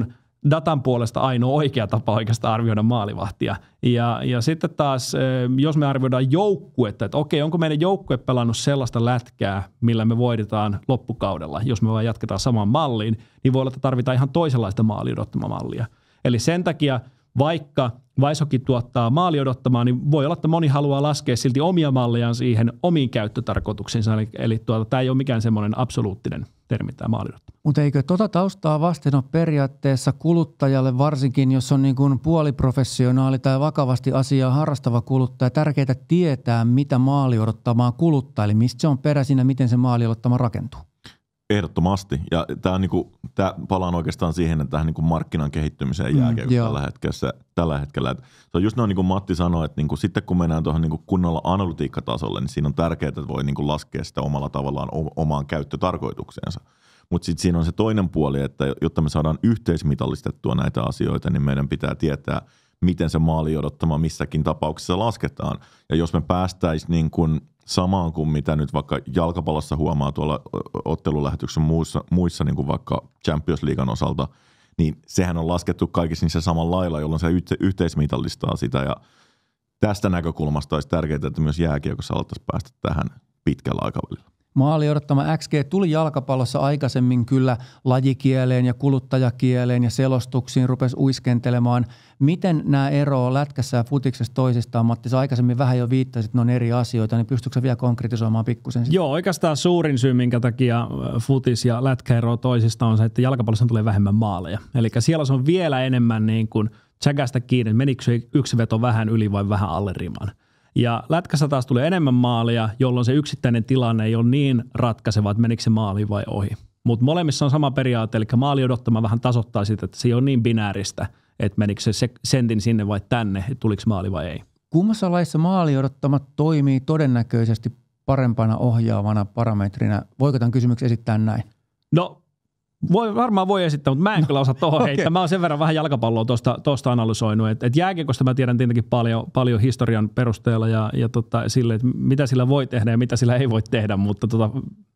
Speaker 3: datan puolesta ainoa oikea tapa oikeastaan arvioida maalivahtia. Ja, ja sitten taas, jos me arvioidaan joukkuetta, että okei, onko meidän joukkue pelannut sellaista lätkää, millä me voitetaan loppukaudella, jos me vaan jatketaan samaan malliin, niin voi olla, että tarvitaan ihan toisenlaista maaliodottamamallia. Eli sen takia, vaikka Vaishoki tuottaa maali odottamaan, niin voi olla, että moni haluaa laskea silti omia mallejaan siihen omiin käyttötarkoituksiinsa. Eli, eli tuota, tämä ei ole mikään semmoinen absoluuttinen termi, tämä maali odottama.
Speaker 1: Mutta eikö tuota taustaa vasten ole periaatteessa kuluttajalle, varsinkin jos on niin kuin puoliprofessionaali tai vakavasti asiaa harrastava kuluttaja, tärkeää tietää, mitä maali odottamaa kuluttaa, eli mistä se on peräisin ja miten se maali odottama rakentuu?
Speaker 2: Ehdottomasti. Ja tämä, niinku, tämä palaan oikeastaan siihen, että tähän niinku markkinan kehittymiseen jääkiekossa mm, tällä hetkellä. Tällä hetkellä. Et se on just noin niin kuin Matti sanoi, että niinku, sitten kun mennään tuohon niinku kunnolla analytiikkatasolle, niin siinä on tärkeää, että voi niinku laskea sitä omalla tavallaan omaan käyttötarkoitukseensa. Mutta sitten siinä on se toinen puoli, että jotta me saadaan yhteismitallistettua näitä asioita, niin meidän pitää tietää, miten se maali odottama missäkin tapauksessa lasketaan. Ja jos me päästäisiin niin kuin samaan kuin mitä nyt vaikka jalkapallossa huomaa tuolla ottelulähetyksen muissa, muissa niin kuin vaikka Champions Leaguean osalta, niin sehän on laskettu kaikissa niissä samalla lailla, jolloin se yhteismitallistaa sitä. Ja tästä näkökulmasta olisi tärkeää, että myös jääkiekossa alettaisiin päästä tähän pitkällä aikavälillä.
Speaker 1: Maali odottama X G tuli jalkapallossa aikaisemmin kyllä lajikieleen ja kuluttajakieleen ja selostuksiin rupesi uiskentelemaan. Miten nämä eroavat lätkässä ja futiksessa toisistaan? Matti, sä aikaisemmin vähän jo viittasit, että ne on eri asioita, niin pystytkö sä vielä konkretisoimaan pikkusen?
Speaker 3: Joo, oikeastaan suurin syy, minkä takia futis ja lätkä eroavat toisistaan on se, että jalkapallossa tulee vähemmän maaleja. Eli siellä se on vielä enemmän niin kuin tsäkästä kiinni, menikö yksi veto vähän yli vai vähän alle riman. Ja lätkässä taas tulee enemmän maalia, jolloin se yksittäinen tilanne ei ole niin ratkaiseva, että menikö se maali vai ohi. Mutta molemmissa on sama periaate, eli maali odottama vähän tasoittaa sitä, että se ei ole niin binääristä, että menikö se sentin sinne vai tänne, että tuliko maali vai ei.
Speaker 1: Kummassa laissa maali odottama toimii todennäköisesti parempana ohjaavana parametrina? Voiko tämän kysymyksen esittää näin?
Speaker 3: No voi, varmaan voi esittää, mutta mä en no, kyllä osaa tuohon okay. heittää. Mä oon sen verran vähän jalkapalloa tuosta analysoinut. Et, et jääkiekosta mä tiedän tietenkin paljon, paljon historian perusteella ja, ja tota, sille, että mitä sillä voi tehdä ja mitä sillä ei voi tehdä, mutta tota,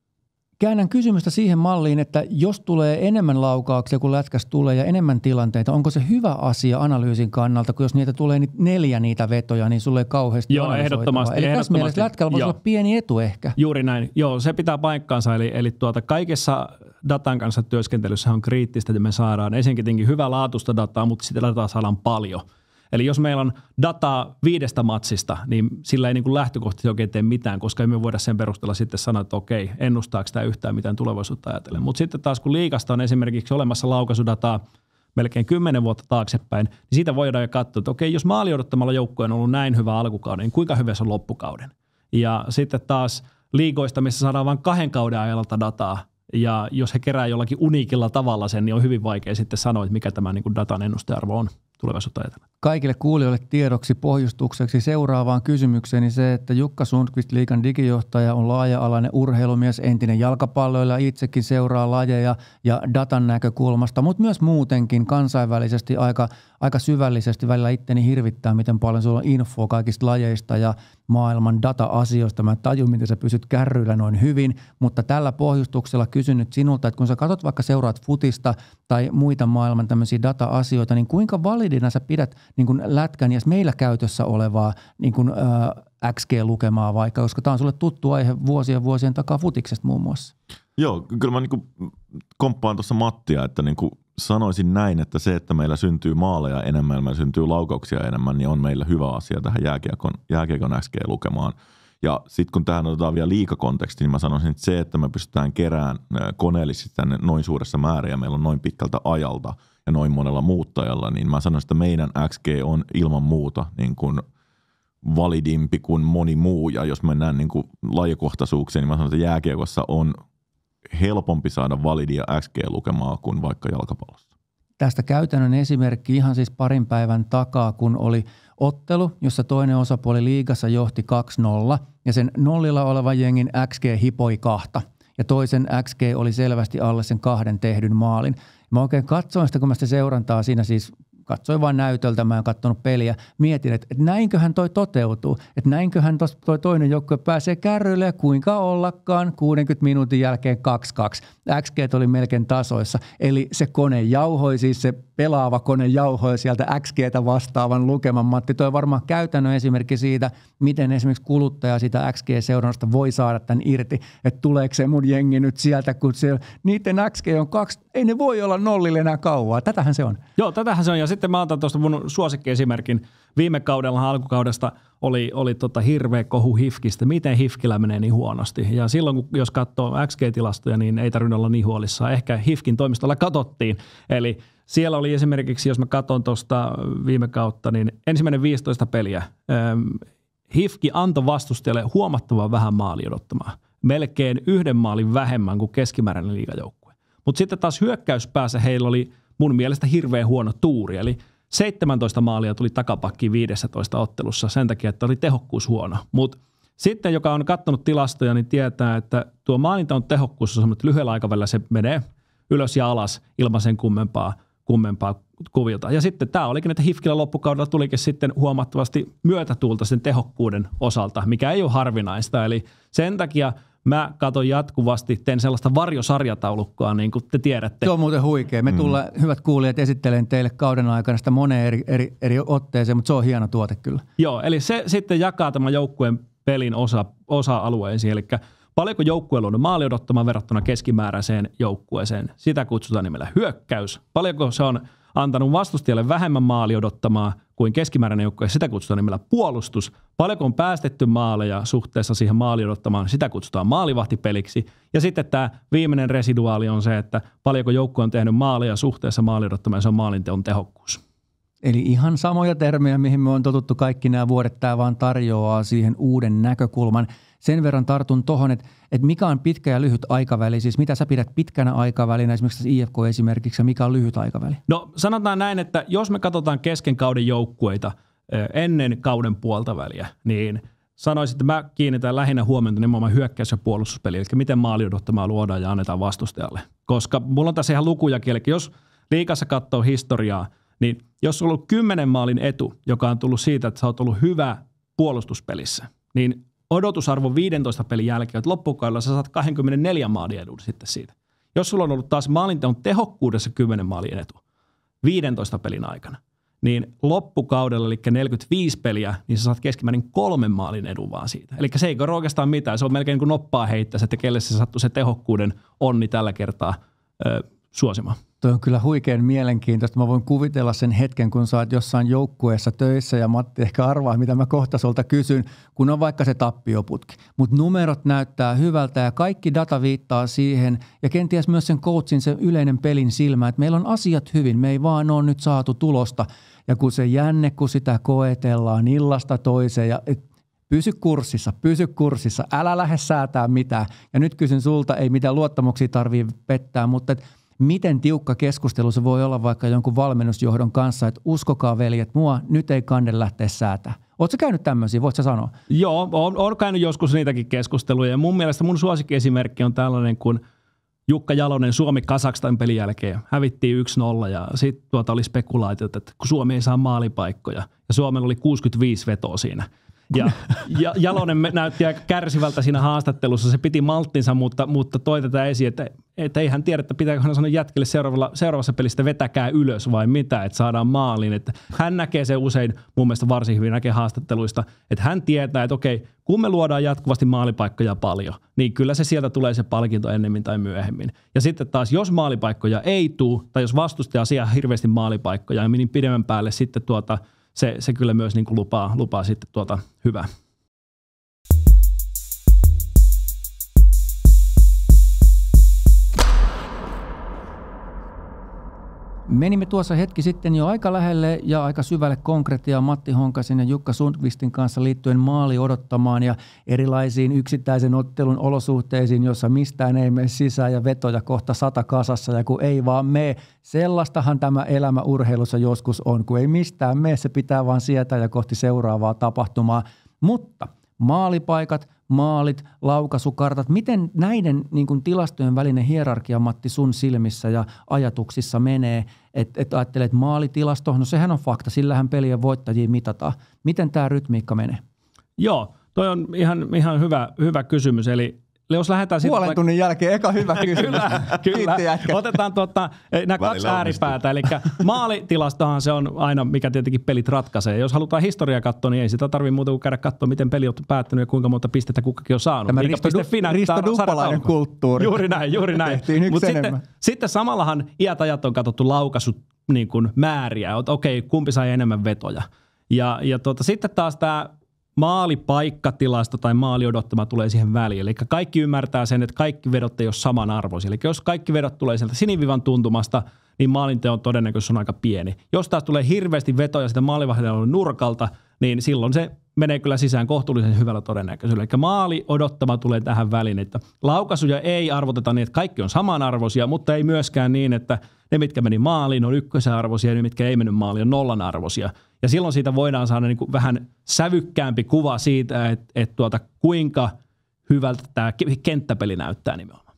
Speaker 1: käännän kysymystä siihen malliin, että jos tulee enemmän laukauksia kuin lätkäs tulee ja enemmän tilanteita, onko se hyvä asia analyysin kannalta, kun jos niitä tulee neljä niitä vetoja, niin sulle ei kauheasti
Speaker 3: Joo, ehdottomasti.
Speaker 1: Eli
Speaker 3: ehdottomasti.
Speaker 1: tässä mielessä lätkällä voisi olla pieni etu ehkä.
Speaker 3: Juuri näin. Joo, se pitää paikkaansa. Eli, eli tuota, kaikessa datan kanssa työskentelyssä on kriittistä, että me saadaan ensinnäkin hyvää laatuista dataa, mutta sitä dataa saadaan paljon. Eli jos meillä on dataa viidestä matsista, niin sillä ei niin kuin lähtökohtaisesti oikein tee mitään, koska emme voida sen perusteella sitten sanoa, että okei, ennustaako tämä yhtään mitään tulevaisuutta ajatellen. Mutta sitten taas kun liigasta on esimerkiksi olemassa laukaisudataa melkein kymmenen vuotta taaksepäin, niin siitä voidaan jo katsoa, että okei, jos maali odottamalla joukkue on ollut näin hyvä alkukauden, niin kuinka hyvä se on loppukauden. Ja sitten taas liigoista, missä saadaan vain kahden kauden ajalta dataa, ja jos he kerää jollakin uniikilla tavalla sen, niin on hyvin vaikea sitten sanoa, että mikä tämä niin kuin datan ennustearvo on tulevaisuutta ajatellen.
Speaker 1: Kaikille kuulijoille tiedoksi pohjustukseksi seuraavaan kysymykseen niin se, että Jukka Sundqvist, liigan digijohtaja, on laaja-alainen urheilumies, entinen jalkapalloilija, itsekin seuraa lajeja ja datan näkökulmasta, mutta myös muutenkin kansainvälisesti aika, aika syvällisesti. Välillä itteni hirvittää, miten paljon sulla on infoa kaikista lajeista ja maailman data-asioista. Mä tajun, miten sä pysyt kärryillä noin hyvin, mutta tällä pohjustuksella kysyn nyt sinulta, että kun sä katsot vaikka seuraat futista tai muita maailman tämmöisiä data-asioita, niin kuinka validina sä pidät niin kuin lätkän ja meillä käytössä olevaa niin kuin, ä, X G-lukemaa vaikka, koska tämä on sulle tuttu aihe vuosien vuosien takaa futiksesta muun muassa.
Speaker 2: Joo, kyllä mä niin kuin komppaan tuossa Mattia, että niin kuin sanoisin näin, että se, että meillä syntyy maaleja enemmän, meillä syntyy laukauksia enemmän, niin on meillä hyvä asia tähän jääkiekon, jääkiekon X G-lukemaan. Ja sitten kun tähän otetaan vielä liigakonteksti, niin mä sanoisin, että se, että me pystytään kerään koneellisesti tänne noin suuressa määrin ja meillä on noin pitkältä ajalta ja noin monella muuttajalla, niin mä sanoisin, että meidän X G on ilman muuta niin kuin validimpi kuin moni muu. Ja jos mennään niin kuin lajikohtaisuuksiin, niin mä sanoin, että jääkiekossa on helpompi saada validia X G-lukemaa kuin vaikka jalkapallossa.
Speaker 1: Tästä käytännön esimerkki ihan siis parin päivän takaa, kun oli ottelu, jossa toinen osapuoli liigassa johti kaksi nolla ja sen nollilla olevan jengin X G hipoi kahta ja toisen X G oli selvästi alle sen kahden tehdyn maalin. Mä oikein katsoin sitä, kun mä sitä seurantaa siinä siis katsoin vain näytöltä, mä en katsonut peliä, mietin, että, että näinköhän toi toteutuu, että näinköhän tos, toi toinen joukkue pääsee kärryille ja kuinka ollakaan kuudenkymmenen minuutin jälkeen kaksi kaksi. X G oli melkein tasoissa. Eli se kone jauhoi, siis se pelaava kone jauhoi sieltä X G:tä vastaavan lukeman. Matti, toi on varmaan käytännön esimerkki siitä, miten esimerkiksi kuluttaja sitä X G-seurannasta voi saada tämän irti. Että tuleeko se mun jengi nyt sieltä, kun siellä, niiden X G on kaksi, ei ne voi olla nollille enää kauaa. Tätähän se on.
Speaker 3: Joo, tätähän se on. Ja sitten mä otan tuosta mun suosikkiesimerkin. Viime kaudella alkukaudesta oli, oli tota hirveä kohu Hifkistä, miten Hifkillä menee niin huonosti. Ja silloin, kun, jos katsoo X G-tilastoja, niin ei tarvinnut olla niin huolissaan. Ehkä Hifkin toimistolla katsottiin. Eli siellä oli esimerkiksi, jos mä katson tuosta viime kautta, niin ensimmäinen viisitoista peliä. Ähm, Hifki antoi vastustajalle huomattavan vähän maali odottamaan. Melkein yhden maalin vähemmän kuin keskimääräinen liigajoukkue. Mutta sitten taas hyökkäyspäässä heillä oli mun mielestä hirveän huono tuuri. Eli seitsemäntoista maalia tuli takapakkiin viisitoista ottelussa sen takia, että oli tehokkuus huono. Mutta sitten, joka on katsonut tilastoja, niin tietää, että tuo maalintaon tehokkuus on semmoinen, että lyhyellä aikavälillä se menee ylös ja alas ilman sen kummempaa, kummempaa kuviota. Ja sitten tämä olikin, että Hifkillä loppukaudella tulikin sitten huomattavasti myötätuulta sen tehokkuuden osalta, mikä ei ole harvinaista. Eli sen takia mä katon jatkuvasti, teen sellaista varjosarjataulukkoa, niin kuin te tiedätte.
Speaker 1: Se on muuten huikea. Me tullaan, mm. hyvät kuulijat, esittelen teille kauden aikana sitä moneen eri, eri, eri otteeseen, mutta se on hieno tuote kyllä.
Speaker 3: Joo, eli se sitten jakaa tämän joukkueen pelin osa, osa-alueisiin, eli paljonko joukkueella on maali odottamaan verrattuna keskimääräiseen joukkueeseen. Sitä kutsutaan nimellä hyökkäys. Paljonko se on antanut vastustajalle vähemmän maali odottamaan kuin keskimääräinen joukkue, sitä kutsutaan nimellä puolustus. Paljonko on päästetty maaleja suhteessa siihen maali odottamaan, sitä kutsutaan maalivahtipeliksi. Ja sitten tämä viimeinen residuaali on se, että paljonko joukkue on tehnyt maaleja suhteessa maali odottamaan, se on maalinteon tehokkuus.
Speaker 1: Eli ihan samoja termejä, mihin me on totuttu kaikki nämä vuodet, tämä vaan tarjoaa siihen uuden näkökulman. Sen verran tartun tuohon, että, että mikä on pitkä ja lyhyt aikaväli, siis mitä sä pidät pitkänä aikavälinä, esimerkiksi I F K esimerkiksi, ja mikä on lyhyt aikaväli?
Speaker 3: No sanotaan näin, että jos me katsotaan kesken kauden joukkueita ennen kauden puolta väliä, niin sanoisin, että mä kiinnitän lähinnä huomiota nimenomaan hyökkäys- ja puolustuspeliä, eli miten maali odottamaa luodaan ja annetaan vastustajalle. Koska mulla on tässä ihan lukujakin, eli jos liigassa katsoo historiaa, niin jos on ollut kymmenen maalin etu, joka on tullut siitä, että sä oot ollut hyvä puolustuspelissä, niin odotusarvo viisitoista pelin jälkeen, että loppukaudella sä saat kaksikymmentäneljä maalin edun sitten siitä. Jos sulla on ollut taas maalinteon tehokkuudessa kymmenen maalin etu viisitoista pelin aikana, niin loppukaudella, eli neljäkymmentäviisi peliä, niin sä saat keskimäärin kolmen maalin edun vaan siitä. Eli se ei ole oikeastaan mitään. Se on melkein kuin noppaa heittää, että kelle se sattuu se tehokkuuden onni tällä kertaa ö, suosimaan.
Speaker 1: Tuo on kyllä huikean mielenkiintoista. Mä voin kuvitella sen hetken, kun sä oot jossain joukkueessa töissä ja Matti ehkä arvaa, mitä mä kohta sulta kysyn, kun on vaikka se tappioputki. Mutta numerot näyttää hyvältä ja kaikki data viittaa siihen ja kenties myös sen coachin, se yleinen pelin silmä, että meillä on asiat hyvin, me ei vaan ole nyt saatu tulosta. Ja kun se jänne, kun sitä koetellaan illasta toiseen ja et, pysy kurssissa, pysy kurssissa, älä lähde säätää mitään. Ja nyt kysyn sulta, ei mitään luottamuksia tarvii pettää, mutta et, miten tiukka keskustelu se voi olla vaikka jonkun valmennusjohdon kanssa, että uskokaa veljet, mua nyt ei kande lähteä säätää. Oletko käynyt tämmöisiä, voitko sä sanoa?
Speaker 3: Joo, olen käynyt joskus niitäkin keskusteluja ja mun mielestä mun suosikkiesimerkki on tällainen, kun Jukka Jalonen Suomi-Kazakstan pelin jälkeen hävittiin yksi nolla ja sitten tuota oli spekulaatiot, että kun Suomi ei saa maalipaikkoja ja Suomella oli kuusikymmentäviisi vetoa siinä. Ja, ja Jalonen näytti aika kärsivältä siinä haastattelussa. Se piti malttinsa, mutta, mutta toi tätä esiin, että, että ei hän tiedä, että pitääkö hän sanoa jätkille seuraavassa pelissä vetäkää ylös vai mitä, että saadaan maaliin. Että hän näkee se usein, mun mielestä varsin hyvin näkee haastatteluista, että hän tietää, että okei, kun me luodaan jatkuvasti maalipaikkoja paljon, niin kyllä se sieltä tulee se palkinto ennemmin tai myöhemmin. Ja sitten taas, jos maalipaikkoja ei tule, tai jos vastustaja asiaa hirveästi maalipaikkoja, niin pidemmän päälle sitten tuota Se, se kyllä myös niin kuin lupaa, lupaa sitten tuota hyvää.
Speaker 1: Menimme tuossa hetki sitten jo aika lähelle ja aika syvälle konkretiaa Matti Honkasen ja Jukka Sundqvistin kanssa liittyen maali odottamaan ja erilaisiin yksittäisen ottelun olosuhteisiin, jossa mistään ei mene sisään ja vetoja kohta sata kasassa ja kun ei vaan mene. Sellaistahan tämä elämä urheilussa joskus on, kun ei mistään mene, se pitää vaan sietää ja kohti seuraavaa tapahtumaa. Mutta maalipaikat, maalit, laukaisukartat, miten näiden niin kuin tilastojen välinen hierarkia, Matti, sun silmissä ja ajatuksissa menee, että et ajattelet, että maalitilasto, no sehän on fakta, sillähän pelien voittajia mitataan. Miten tämä rytmiikka menee?
Speaker 3: Joo, toi on ihan, ihan hyvä, hyvä kysymys, eli jos lähdetään siitä...
Speaker 1: Puolen tunnin jälkeen eka hyvä kysymys.
Speaker 3: Kyllä, kyllä. Otetaan tuota, nämä kaksi ääripäätä. Eli maalitilastohan se on aina, mikä tietenkin pelit ratkaisee. Jos halutaan historiaa katsoa, niin ei sitä tarvitse muuta kuin käydä katsoa, miten peli on päättynyt ja kuinka monta pistettä kukakin on saanut.
Speaker 1: Tämä Risto, du- Risto Duppalainen kulttuuri.
Speaker 3: Juuri näin, juuri näin. Mutta sitten, sitten samallahan iät ajat on katsottu laukaisu niin kuin määriä. Että okei, kumpi sai enemmän vetoja. Ja, ja tuota, sitten taas tämä maalipaikkatilasto tai maali odottama tulee siihen väliin. Eli kaikki ymmärtää sen, että kaikki vedot ei ole samanarvoisia. Eli jos kaikki vedot tulee sieltä sinivivan tuntumasta, niin maalinteon todennäköisyys on aika pieni. Jos taas tulee hirveästi vetoja sitä maalivahdella nurkalta, niin silloin se menee kyllä sisään kohtuullisen hyvällä todennäköisyydellä. Eli maali odottama tulee tähän väliin. Että laukaisuja ei arvoteta niin, että kaikki on samanarvoisia, mutta ei myöskään niin, että ne, mitkä meni maaliin, on ykkösen arvoisia ja ne, mitkä ei mennyt maaliin, on nollan arvoisia. Ja silloin siitä voidaan saada niin kuin vähän sävykkäämpi kuva siitä, että, että tuota, kuinka hyvältä tämä kenttäpeli näyttää nimenomaan.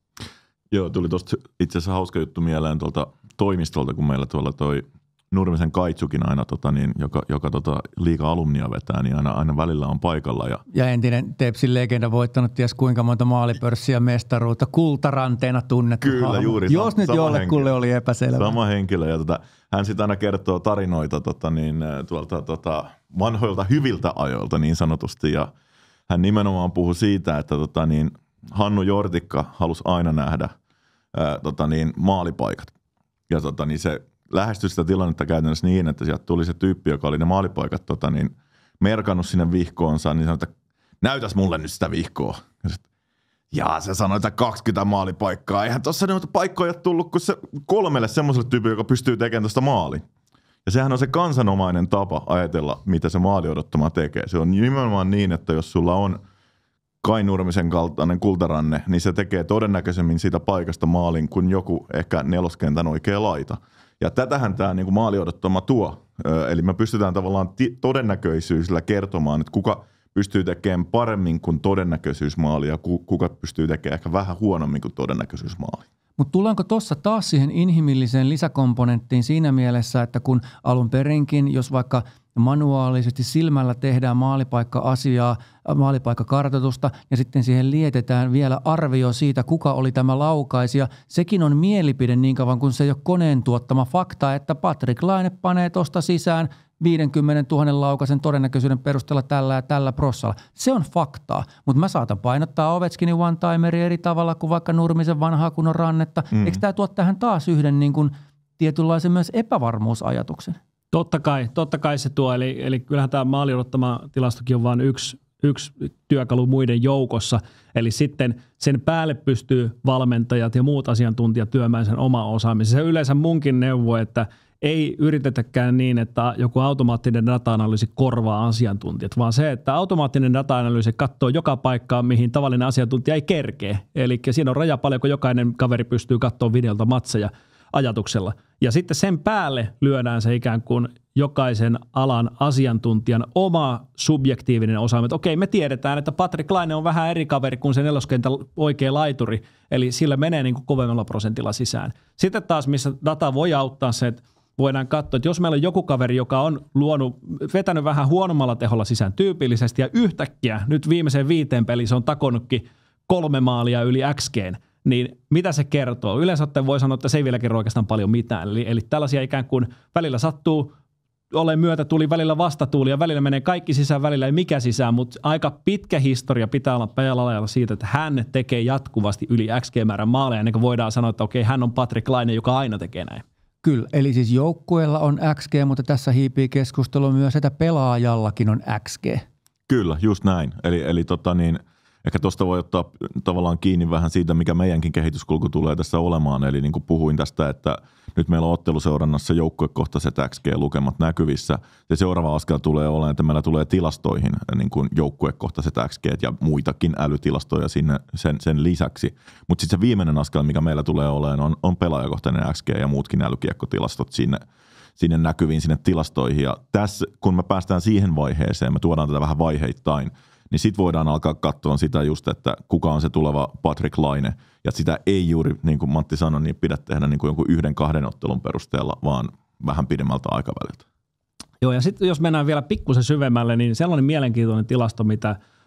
Speaker 2: Joo, tuli tuosta itse asiassa hauska juttu mieleen tuolta toimistolta, kun meillä tuolla toi Nurmisen Kaitsukin aina, tota, niin, joka, joka tota, liiga-alumnia vetää, niin aina, aina välillä on paikalla. Ja,
Speaker 1: ja entinen Tepsin legenda voittanut ties kuinka monta maalipörssiä mestaruutta, kultaranteena tunnettu.
Speaker 2: Kyllä,
Speaker 1: hahmo.
Speaker 2: juuri.
Speaker 1: Jos
Speaker 2: Sam,
Speaker 1: nyt jollekulle oli epäselvä.
Speaker 2: Sama henkilö. Ja tota, hän sitten aina kertoo tarinoita tota, niin, tuolta tota, vanhoilta hyviltä ajoilta niin sanotusti. Ja hän nimenomaan puhui siitä, että tota, niin, Hannu Jortikka halusi aina nähdä ää, tota, niin, maalipaikat. Ja tota, niin se lähestyi sitä tilannetta käytännössä niin, että sieltä tuli se tyyppi, joka oli ne maalipaikat tota, niin, merkannut sinne vihkoonsa, niin sanoi, että näytäs mulle nyt sitä vihkoa. Ja sit, jaa, se sanoi, että kaksikymmentä maalipaikkaa. Eihän tuossa noita paikkoja tullut kuin se kolmelle semmoiselle tyypille, joka pystyy tekemään tuosta maali. Ja sehän on se kansanomainen tapa ajatella, mitä se maali odottama tekee. Se on nimenomaan niin, että jos sulla on Kai Nurmisen kaltainen kultaranne, niin se tekee todennäköisemmin siitä paikasta maalin kuin joku ehkä neloskentän oikea laita. Ja tätähän tämä niin kuin maali odottama tuo. Eli me pystytään tavallaan ti- todennäköisyysillä kertomaan, että kuka pystyy tekemään paremmin kuin todennäköisyysmaali ja kuka pystyy tekemään ehkä vähän huonommin kuin todennäköisyysmaali.
Speaker 1: Mutta tullaanko tuossa taas siihen inhimilliseen lisäkomponenttiin siinä mielessä, että kun alun perinkin, jos vaikka manuaalisesti silmällä tehdään maalipaikka-asiaa, maalipaikkakartoitusta ja sitten siihen lietetään vielä arvio siitä, kuka oli tämä laukaisija. Sekin on mielipide niin kauan, kun se ei ole koneen tuottama fakta, että Patrick Laine panee tuosta sisään viisikymmentätuhatta laukaisen todennäköisyyden perusteella tällä ja tällä prossalla. Se on faktaa, mutta mä saatan painottaa Ovechkinin one-timeri eri tavalla kuin vaikka Nurmisen vanhaa kunnon rannetta. Mm. Eikö tämä tuo tähän taas yhden niin kuin tietynlaisen myös epävarmuusajatuksen?
Speaker 3: Totta kai, totta kai se tuo. Eli, eli kyllähän tämä maali odottama tilastokin on vain yksi, yksi työkalu muiden joukossa. Eli sitten sen päälle pystyy valmentajat ja muut asiantuntijat työmään sen oma osaamisen. Se yleensä munkin neuvo, että ei yritetäkään niin, että joku automaattinen data-analyysi korvaa asiantuntijat, vaan se, että automaattinen data-analyysi katsoo joka paikkaa, mihin tavallinen asiantuntija ei kerkee. Eli siinä on raja paljon, kun jokainen kaveri pystyy katsoa videolta matseja ajatuksella. Ja sitten sen päälle lyödään se ikään kuin jokaisen alan asiantuntijan oma subjektiivinen osaaminen. Okei, me tiedetään, että Patrick Laine on vähän eri kaveri kuin se neloskentän oikea laituri, eli sillä menee niin kuin kovemmalla prosentilla sisään. Sitten taas, missä data voi auttaa se, että voidaan katsoa, että jos meillä on joku kaveri, joka on luonut, vetänyt vähän huonommalla teholla sisään tyypillisesti ja yhtäkkiä nyt viimeiseen viiteen peliin se on takonutkin kolme maalia yli X G:n, niin mitä se kertoo? Yleensä voi sanoa, että se ei vielä kerro oikeastaan paljon mitään. Eli, eli tällaisia ikään kuin välillä sattuu ole myötätuuli, välillä vastatuuli ja välillä menee kaikki sisään, välillä ei mikä sisään, mutta aika pitkä historia pitää olla Pejalajalla siitä, että hän tekee jatkuvasti yli X G-määrän maaleja, ennen kuin voidaan sanoa, että okei, hän on Patrick Laine, joka aina tekee näin.
Speaker 1: Kyllä, eli siis joukkueella on X G, mutta tässä hiipii keskustelu myös, että pelaajallakin on X G.
Speaker 2: Kyllä, just näin. Eli, eli tota niin, ehkä tuosta voi ottaa tavallaan kiinni vähän siitä, mikä meidänkin kehityskulku tulee tässä olemaan. Eli niin kuin puhuin tästä, että nyt meillä on otteluseurannassa joukkuekohtaiset X G-lukemat näkyvissä. Ja seuraava askel tulee olemaan, että meillä tulee tilastoihin niin kuin joukkuekohtaiset X G ja muitakin älytilastoja sinne sen, sen lisäksi. Mutta sitten se viimeinen askel, mikä meillä tulee olemaan, on, on pelaajakohtainen X G ja muutkin älykiekkotilastot sinne, sinne näkyviin, sinne tilastoihin. Ja tässä, kun me päästään siihen vaiheeseen, me tuodaan tätä vähän vaiheittain, niin sitten voidaan alkaa katsoa sitä just, että kuka on se tuleva Patrick Laine. Ja sitä ei juuri, niin kuin Matti sanoi, niin pidä tehdä niin kuin jonkun yhden kahden ottelun perusteella, vaan vähän pidemmältä aikaväliltä.
Speaker 3: Joo, ja sitten jos mennään vielä pikkusen syvemmälle, niin sellainen mielenkiintoinen tilasto, mitä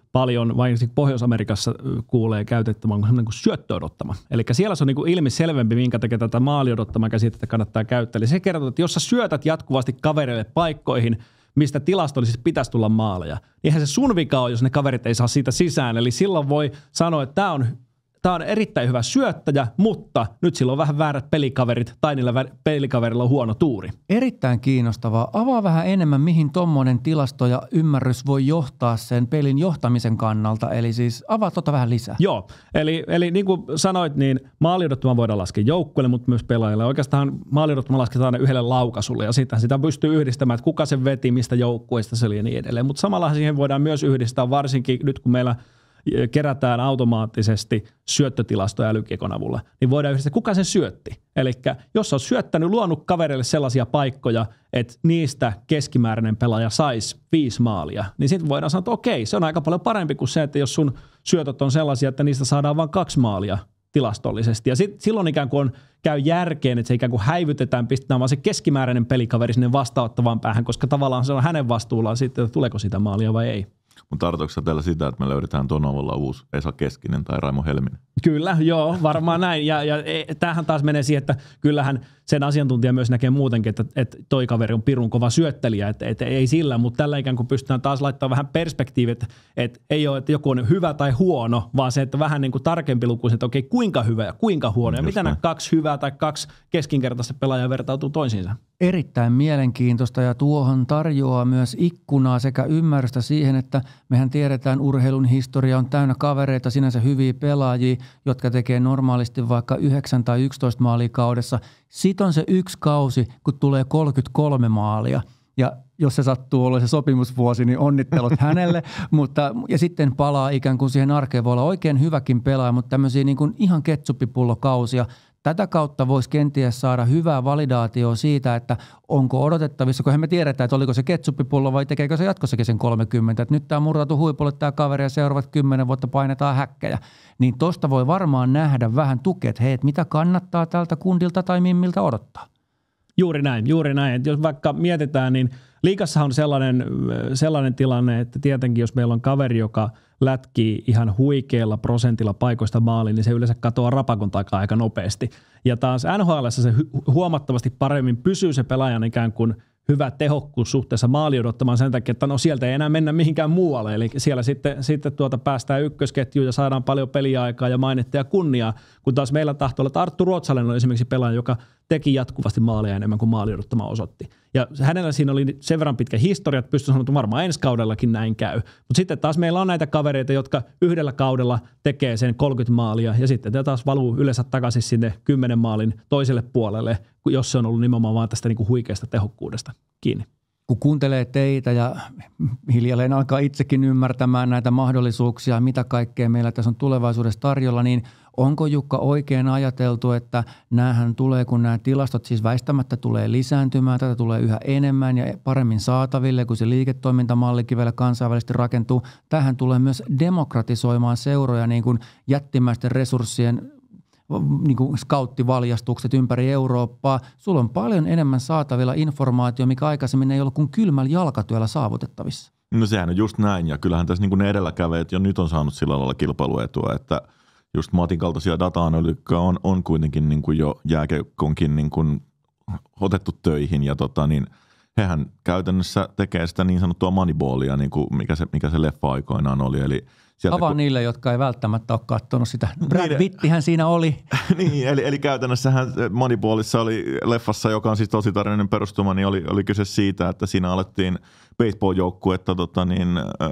Speaker 3: paljon, vaikka Pohjois-Amerikassa kuulee käytettävän semmoinen kuin syöttöodottama. Eli siellä se on niin kuin ilmiselvempi, minkä takia tätä maaliodottamaa käsitettä kannattaa käyttää. Eli se kertoo, että jos sä syötät jatkuvasti kavereille paikkoihin, mistä tilastollisesti pitäisi tulla maaleja, niin eihän se sun vika ole, jos ne kaverit ei saa siitä sisään. Eli silloin voi sanoa, että tämä on Tämä on erittäin hyvä syöttäjä, mutta nyt sillä on vähän väärät pelikaverit tai niillä pelikaverilla on huono tuuri.
Speaker 1: Erittäin kiinnostavaa. Avaa vähän enemmän, mihin tuommoinen tilasto ja ymmärrys voi johtaa sen pelin johtamisen kannalta. Eli siis avaa tota vähän lisää.
Speaker 3: Joo, eli, eli niin kuin sanoit, niin maaliodottama voidaan laskea joukkueelle, mutta myös pelaajille. Oikeastaan maaliodottama lasketaan yhdelle laukaisulle ja sitten sitä pystyy yhdistämään, että kuka se veti, mistä joukkueesta se oli ja niin edelleen. Mutta samalla siihen voidaan myös yhdistää, varsinkin nyt kun meillä kerätään automaattisesti syöttötilastoja älykiekon avulla, niin voidaan yhdistää, kuka sen syötti. Eli jos olet syöttänyt, luonut kavereille sellaisia paikkoja, että niistä keskimääräinen pelaaja saisi viisi maalia, niin sitten voidaan sanoa, että okei, se on aika paljon parempi kuin se, että jos sun syötöt on sellaisia, että niistä saadaan vain kaksi maalia tilastollisesti. Ja sit, silloin ikään kuin on, käy järkeen, että se ikään kuin häivytetään, pistetään vaan se keskimääräinen pelikaveri sinne vastaanottavaan päähän, koska tavallaan se on hänen vastuullaan sitten, että tuleeko sitä maalia vai ei.
Speaker 2: Mutta tarkoitatko teillä sitä, että me löydetään tuon avulla uusi Esa Keskinen tai Raimo Helminen?
Speaker 3: Kyllä, joo, varmaan näin. Ja, ja tämähän taas menee siihen, että kyllähän sen asiantuntija myös näkee muutenkin, että, että toi kaveri on pirun kova syöttelijä, että, että ei sillä, mutta tällä ikään kuin pystytään taas laittamaan vähän perspektiiviä, että, että ei ole, että joku on hyvä tai huono, vaan se, että vähän niin kuin tarkempi lukuisin, että okei, kuinka hyvä ja kuinka huono ja mitä nämä kaksi hyvää tai kaksi keskinkertaista pelaajaa vertautuu toisiinsa.
Speaker 1: Erittäin mielenkiintoista ja tuohon tarjoaa myös ikkunaa sekä ymmärrystä siihen, että mehän tiedetään urheilun historia on täynnä kavereita, sinänsä hyviä pelaajia, jotka tekee normaalisti vaikka yhdeksän tai yksitoista maalia kaudessa. Sitten on se yksi kausi, kun tulee kolmekymmentäkolme maalia ja jos se sattuu olla se sopimusvuosi, niin onnittelut hänelle, mutta ja sitten palaa ikään kuin siihen arkeen. Voi olla oikein hyväkin pelaaja, mutta tämmöisiä niin kuin ihan ketsupipullokausia. Tätä kautta voisi kenties saada hyvää validaatioa siitä, että onko odotettavissa, kun me tiedetään, että oliko se ketsuppipullo vai tekeekö se jatkossakin sen kolmekymmentä. Että nyt tämä murtautuu huipulle tämä kaveri ja seuraavat kymmenen vuotta painetaan häkkejä. Niin tosta voi varmaan nähdä vähän tukea, että hei, että mitä kannattaa tältä kundilta tai mimmiltä odottaa.
Speaker 3: Juuri näin, juuri näin. Että jos vaikka mietitään, niin liigassahan on sellainen, sellainen tilanne, että tietenkin jos meillä on kaveri, joka lätkii ihan huikealla prosentilla paikoista maaliin, niin se yleensä katoaa rapakon takaa aika nopeasti. Ja taas N H L:ssä se huomattavasti paremmin pysyy se pelaajan ikään kuin hyvä tehokkuus suhteessa maali odottamaan sen takia, että no sieltä ei enää mennä mihinkään muualle. Eli siellä sitten, sitten tuota päästään ykkösketjuun ja saadaan paljon peliaikaa ja mainetta ja kunniaa, kun taas meillä tahtoo olla, että Arttu Ruotsalainen on esimerkiksi pelaaja, joka teki jatkuvasti maaleja enemmän kuin maali odottama osoitti. Ja hänellä siinä oli sen verran pitkä historia, että pystyi sanomaan, että varmaan ensi kaudellakin näin käy. Mutta sitten taas meillä on näitä kavereita, jotka yhdellä kaudella tekee sen kolmekymmentä maalia ja sitten te taas valuu yleensä takaisin sinne kymmenen maalin toiselle puolelle, jos se on ollut nimenomaan vaan tästä niinku huikeasta tehokkuudesta kiinni.
Speaker 1: Kun kuuntelee teitä ja hiljalleen alkaa itsekin ymmärtämään näitä mahdollisuuksia, mitä kaikkea meillä tässä on tulevaisuudessa tarjolla, niin onko Jukka oikein ajateltu, että näähän tulee, kun nämä tilastot siis väistämättä tulee lisääntymään, tätä tulee yhä enemmän ja paremmin saataville, kun se liiketoimintamallikin vielä kansainvälisesti rakentuu. Tähän tulee myös demokratisoimaan seuroja niin kuin jättimäisten resurssien niin kuin skauttivaljastukset ympäri Eurooppaa. Sulla on paljon enemmän saatavilla informaatio, mikä aikaisemmin ei ollut kuin kylmällä jalkatyöllä saavutettavissa.
Speaker 2: No sehän on just näin, ja kyllähän tässä niin kuin ne edelläkävijät jo nyt on saanut sillä lailla kilpailuetua, että just Matin kaltaisia data-analytikkoja on, on kuitenkin niin kuin jo jääkiekkoonkin niin kuin otettu töihin, ja tota niin, hehän käytännössä tekee sitä niin sanottua moneyballia, niin kuin mikä se, mikä se leffa aikoinaan oli, eli sieltä,
Speaker 1: Avaa
Speaker 2: kun
Speaker 1: niille, jotka ei välttämättä ole katsonut sitä. Brad Pittihän siinä oli.
Speaker 2: niin, eli, eli käytännössähän Moneyballissa oli leffassa, joka on siis tosi tarinallinen perustuma, niin oli, oli kyse siitä, että siinä alettiin baseball-joukkuetta tota niin,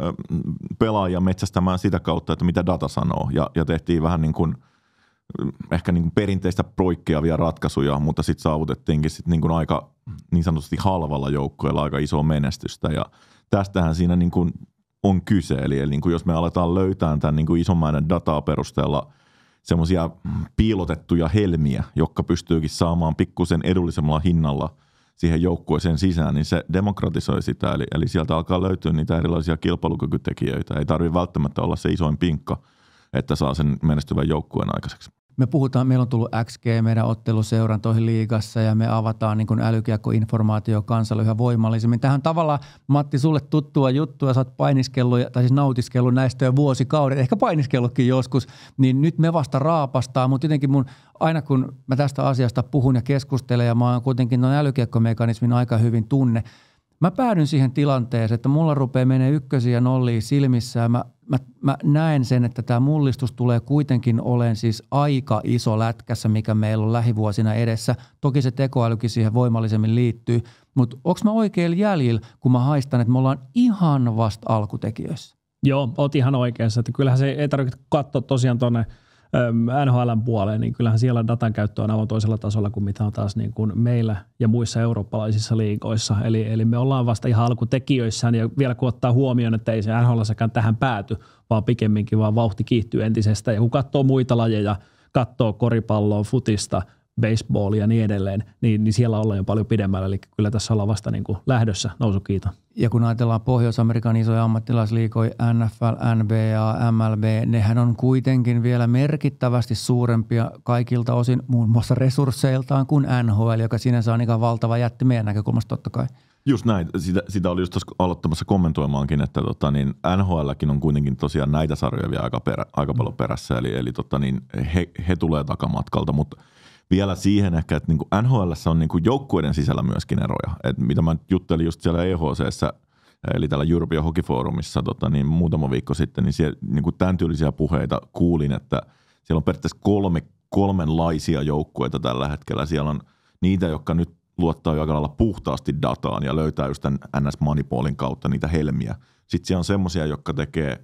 Speaker 2: pelaajia metsästämään sitä kautta, että mitä data sanoo, ja, ja tehtiin vähän niin kuin ehkä niin kuin perinteistä poikkeavia ratkaisuja, mutta sitten saavutettiinkin sit niin kuin aika niin sanotusti halvalla joukkueella aika isoa menestystä, ja tästähän siinä niin kuin on kyse, eli, eli niin kuin jos me aletaan löytää tämän niin kuin isommainen dataa perusteella semmoisia piilotettuja helmiä, jotka pystyykin saamaan pikkusen edullisemmalla hinnalla siihen joukkueeseen sisään, niin se demokratisoi sitä, eli, eli sieltä alkaa löytyä niitä erilaisia kilpailukykytekijöitä. Ei tarvitse välttämättä olla se isoin pinkka, että saa sen menestyvän joukkueen aikaiseksi.
Speaker 1: me puhutaan, meillä on tullut X G meidän otteluseurantoihin liigassa ja me avataan niin kuin älykiekkoinformaatio kansalle yhä voimallisemmin. Tähän tavallaan, Matti, sulle tuttua juttua, sä oot painiskellut, tai siis nautiskellut näistä jo vuosikaudet, ehkä painiskellutkin joskus, niin nyt me vasta raapastaa, mutta jotenkin mun, aina kun mä tästä asiasta puhun ja keskustelen ja mä oon kuitenkin noin älykiekkomekanismin aika hyvin tunne, mä päädyn siihen tilanteeseen, että mulla rupeaa menee ykkösiä ja nollia silmissä ja mä, mä, mä näen sen, että tämä mullistus tulee kuitenkin olemaan siis aika iso lätkässä, mikä meillä on lähivuosina edessä. Toki se tekoälykin siihen voimallisemmin liittyy, mutta onko mä oikein jäljillä, kun mä haistan, että me ollaan ihan vasta alkutekijöissä?
Speaker 3: Joo, oot ihan oikeassa. Että kyllähän se ei tarvitse katsoa tosiaan tuonne N H L:n puoleen, niin kyllähän siellä datan käyttö on aivan toisella tasolla kuin mitä on taas niin kuin meillä ja muissa eurooppalaisissa liigoissa. Eli, eli me ollaan vasta ihan alkutekijöissään ja vielä kun ottaa huomioon, että ei se N H L:ssäkään tähän pääty, vaan pikemminkin vaan vauhti kiihtyy entisestä. Ja kun katsoo muita lajeja, katsoo koripalloa, futista, baseballia ja niin edelleen, niin, niin siellä ollaan jo paljon pidemmällä. Eli kyllä tässä ollaan vasta niin kuin lähdössä nousukiitoon.
Speaker 1: Ja kun ajatellaan Pohjois-Amerikan isoja ammattilaisliigoja, N F L, N B A, M L B, nehän on kuitenkin vielä merkittävästi suurempia kaikilta osin, muun muassa resursseiltaan kuin N H L, joka sinänsä on ihan valtava jätti meidän näkökulmasta totta kai.
Speaker 2: Just näin. Sitä, sitä oli just tuossa aloittamassa kommentoimaankin, että tota, niin N H L:kin on kuitenkin tosiaan näitä sarjoja vielä aika, perä, aika paljon perässä, eli, eli tota, niin he, he tulee takamatkalta, mutta vielä siihen ehkä, että niin kuin N H L:ssä on niin kuin joukkueiden sisällä myöskin eroja. Et mitä mä juttelin just siellä E H C:ssä, eli täällä European Hockey Forumissa tota, niin muutama viikko sitten, niin, siellä, niin kuin tämän tyylisiä puheita kuulin, että siellä on periaatteessa kolme, kolmenlaisia joukkueita tällä hetkellä. Siellä on niitä, jotka nyt luottaa jo aika lailla puhtaasti dataan ja löytää just tämän N S-manipolin kautta niitä helmiä. Sitten siellä on semmoisia, jotka tekee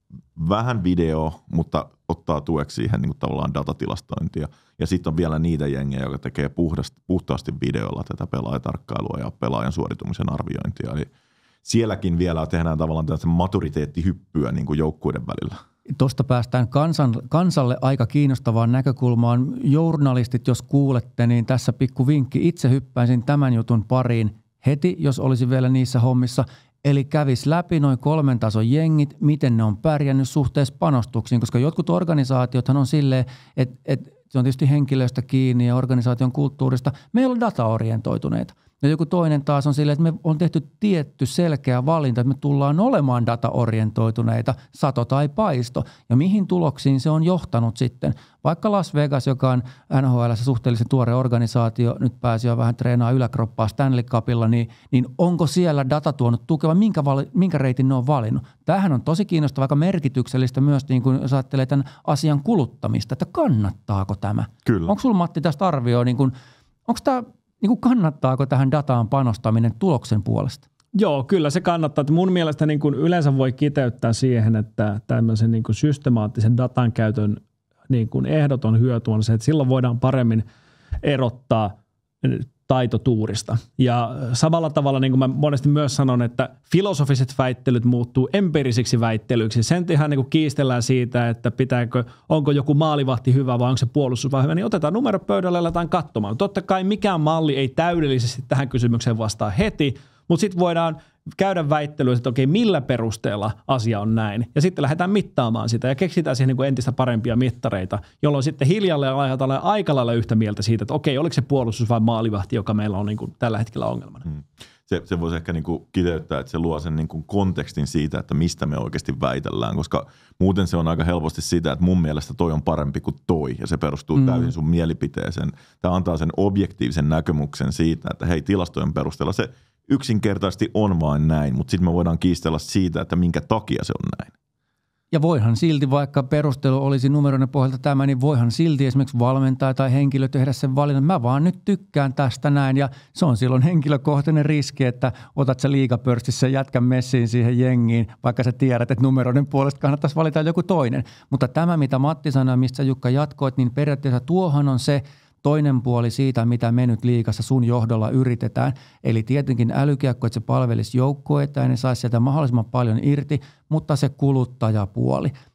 Speaker 2: vähän videoa, mutta ottaa tueksi siihen niin kuin tavallaan datatilastointia. Ja sitten on vielä niitä jengejä, jotka tekee puhdasti, puhtaasti videolla tätä pelaajatarkkailua ja pelaajan suoritumisen arviointia. Eli sielläkin vielä tehdään tavallaan tällaisen maturiteettihyppyä niin kuin joukkueiden välillä.
Speaker 1: Tuosta päästään kansan, kansalle aika kiinnostavaan näkökulmaan. Journalistit, jos kuulette, niin tässä pikku vinkki. Itse hyppäisin tämän jutun pariin heti, jos olisi vielä niissä hommissa. Eli kävisi läpi noin kolmen tason jengit, miten ne on pärjännyt suhteessa panostuksiin, koska jotkut organisaatiothan on silleen, että, että se on tietysti henkilöstä kiinni ja organisaation kulttuurista. Meillä on dataorientoituneita. Ja joku toinen taas on silleen, että me on tehty tietty selkeä valinta, että me tullaan olemaan dataorientoituneita, sato tai paisto. Ja mihin tuloksiin se on johtanut sitten? Vaikka Las Vegas, joka on N H L:ssä suhteellisen tuore organisaatio, nyt pääsi jo vähän treenaamaan yläkroppaa Stanley Cupilla, niin, niin onko siellä data tuonut tukeva, minkä, vali, minkä reitin ne on valinnut? Tämähän on tosi kiinnostavaa, aika merkityksellistä myös, niin kun jos ajattelee tämän asian kuluttamista, että kannattaako tämä?
Speaker 2: Kyllä.
Speaker 1: Onko sulla, Matti, tästä arvioa, niin kun, onko tämä niin kuin kannattaako tähän dataan panostaminen tuloksen puolesta?
Speaker 3: Joo, kyllä se kannattaa. Että mun mielestä niin kuin yleensä voi kiteyttää siihen, että tämmöisen niin kuin systemaattisen datan käytön niin kuin ehdoton hyöty on se, että silloin voidaan paremmin erottaa taitotuurista. Ja samalla tavalla, niin kuin mä monesti myös sanon, että filosofiset väittelyt muuttuu empiirisiksi väittelyiksi. Sen ihan niin kuin kiistellään siitä, että pitääkö, onko joku maalivahti hyvä vai onko se puolustus vai hyvä, niin otetaan numero pöydälle ja aletaan katsomaan. Totta kai mikään malli ei täydellisesti tähän kysymykseen vastaa heti, mutta sitten voidaan käydä väittelyä, että okei, millä perusteella asia on näin. Ja sitten lähdetään mittaamaan sitä ja keksitään siihen niin kuin entistä parempia mittareita, jolloin sitten hiljalleen aletaan aika lailla yhtä mieltä siitä, että okei, oliko se puolustus vai maalivahti, joka meillä on niin kuin tällä hetkellä ongelmana. Hmm.
Speaker 2: Se, se voisi ehkä niin kuin kiteyttää, että se luo sen niin kuin kontekstin siitä, että mistä me oikeasti väitellään, koska muuten se on aika helposti sitä, että mun mielestä toi on parempi kuin toi ja se perustuu hmm. täysin sun mielipiteeseen. Tämä antaa sen objektiivisen näkemyksen siitä, että hei, tilastojen perusteella se yksinkertaisesti on vain näin, mutta sitten me voidaan kiistellä siitä, että minkä takia se on näin.
Speaker 1: Ja voihan silti, vaikka perustelu olisi numeroiden pohjalta tämä, niin voihan silti esimerkiksi valmentaja tai henkilö tehdä sen valinnan. Mä vaan nyt tykkään tästä näin ja se on silloin henkilökohtainen riski, että otat sä liigapörssissä jätkän messiin siihen jengiin, vaikka sä tiedät, että numeroiden puolesta kannattaisi valita joku toinen. Mutta tämä, mitä Matti sanoi, mistä Jukka jatkoit, niin periaatteessa tuohan on se toinen puoli siitä, mitä me nyt liigassa sun johdolla yritetään. Eli tietenkin älykiekko, että se palvelisi joukkueita ja ne saisi sieltä mahdollisimman paljon irti, mutta se kuluttajapuoli.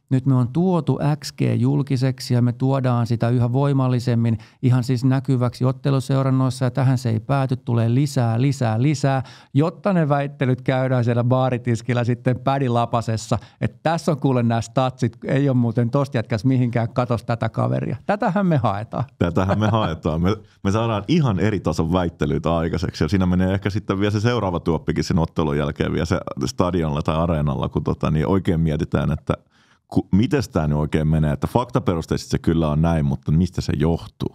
Speaker 1: Nyt me on tuotu X G julkiseksi ja me tuodaan sitä yhä voimallisemmin ihan siis näkyväksi otteluseurannoissa ja tähän se ei pääty, tulee lisää, lisää, lisää, jotta ne väittelyt käydään siellä baaritiskillä sitten pädilapasessa, että tässä on kuule nämä statsit, ei ole muuten tosta jätkäs mihinkään, katos tätä kaveria. Tätähän me haetaan.
Speaker 2: Tätähän me haetaan. Me, me saadaan ihan eri tason väittelyitä aikaiseksi ja siinä menee ehkä sitten vielä se seuraava tuoppikin sen ottelun jälkeen vielä se stadionilla tai areenalla, kun tota, niin oikein mietitään, että miten tämä nyt oikein menee, että faktaperusteisesti se kyllä on näin, mutta mistä se johtuu?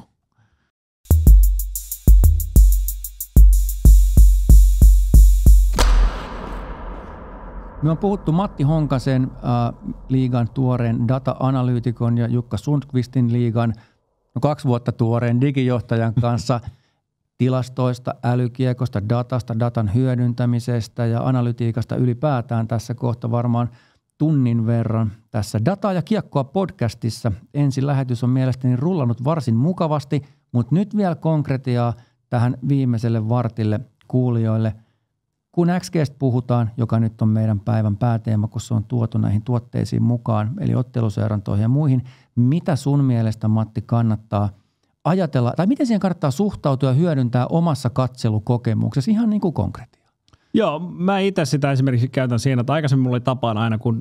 Speaker 1: Me on puhuttu Matti Honkasen äh, liigan tuoreen data-analyytikon ja Jukka Sundqvistin liigan no kaksi vuotta tuoreen digijohtajan kanssa tilastoista, älykiekosta, datasta, datan hyödyntämisestä ja analytiikasta ylipäätään tässä kohta varmaan tunnin verran tässä Dataa ja kiekkoa podcastissa. Ensin lähetys on mielestäni rullannut varsin mukavasti, mutta nyt vielä konkretiaa tähän viimeiselle vartille kuulijoille. Kun X G:stä puhutaan, joka nyt on meidän päivän pääteema, kun se on tuotu näihin tuotteisiin mukaan, eli otteluseurantoihin ja muihin, mitä sun mielestä, Matti, kannattaa ajatella, tai miten siihen kannattaa suhtautua ja hyödyntää omassa katselukokemuksessa ihan niin kuin konkretia?
Speaker 3: Joo, mä itse sitä esimerkiksi käytän siinä, että aikaisemmin mulla oli tapana aina, kun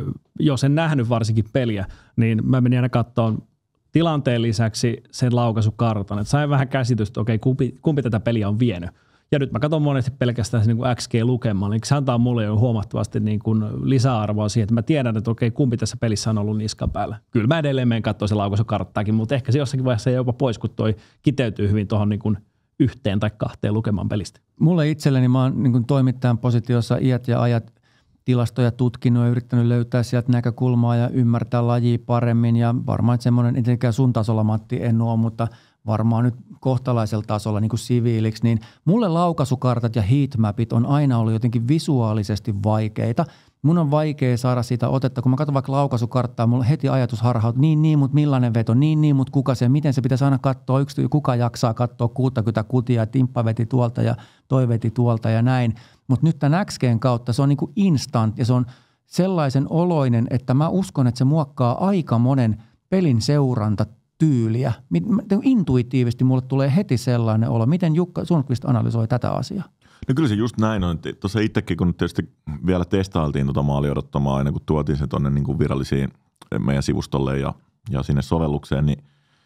Speaker 3: jos en nähnyt varsinkin peliä, niin mä menin aina katsomaan tilanteen lisäksi sen laukaisukartan, että sain vähän käsitystä, että okei, kumpi, kumpi tätä peliä on vienyt. Ja nyt mä katson monesti pelkästään niin kuin X G-lukemaan, niin se antaa mulle jo huomattavasti niin kuin lisäarvoa siihen, että mä tiedän, että okei, kumpi tässä pelissä on ollut niskan päällä. Kyllä mä edelleen menen katsoa se laukaisukarttaakin, mutta ehkä se jossakin vaiheessa ei jopa pois, kun toi kiteytyy hyvin tuohon niin kuin yhteen tai kahteen lukemaan pelistä.
Speaker 1: Mulle itselleni mä oon niin kuin toimittajan positiossa iät ja ajat tilastoja tutkinut ja yrittänyt löytää sieltä näkökulmaa ja ymmärtää lajia paremmin ja varmaan että semmoinen, etenkään sun tasolla Matti en ole, mutta varmaan nyt kohtalaisella tasolla niin kuin siviiliksi, niin mulle laukaisukartat ja heatmapit on aina ollut jotenkin visuaalisesti vaikeita. Mun on vaikea saada siitä otetta, kun mä katson vaikka laukaisukarttaa, mulla heti ajatus harhaut, niin niin, mutta millainen veto, niin niin, mutta kuka se, miten se pitäisi aina katsoa, yksi, kuka jaksaa katsoa kuusikymmentä kutia, timppa veti tuolta ja toi veti tuolta ja näin. Mutta nyt tämän X G:n kautta se on niin kuin instant ja se on sellaisen oloinen, että mä uskon, että se muokkaa aika monen pelin seuranta tyyliä. Intuitiivisesti mulle tulee heti sellainen olo. Miten Jukka Sundqvist analysoi tätä asiaa?
Speaker 2: No kyllä se just näin on. Tuossa itsekin, kun tietysti vielä testailtiin tuota maali odottamaa aina, kun tuotiin se tuonne niin kuin virallisiin meidän sivustolle ja, ja sinne sovellukseen, niin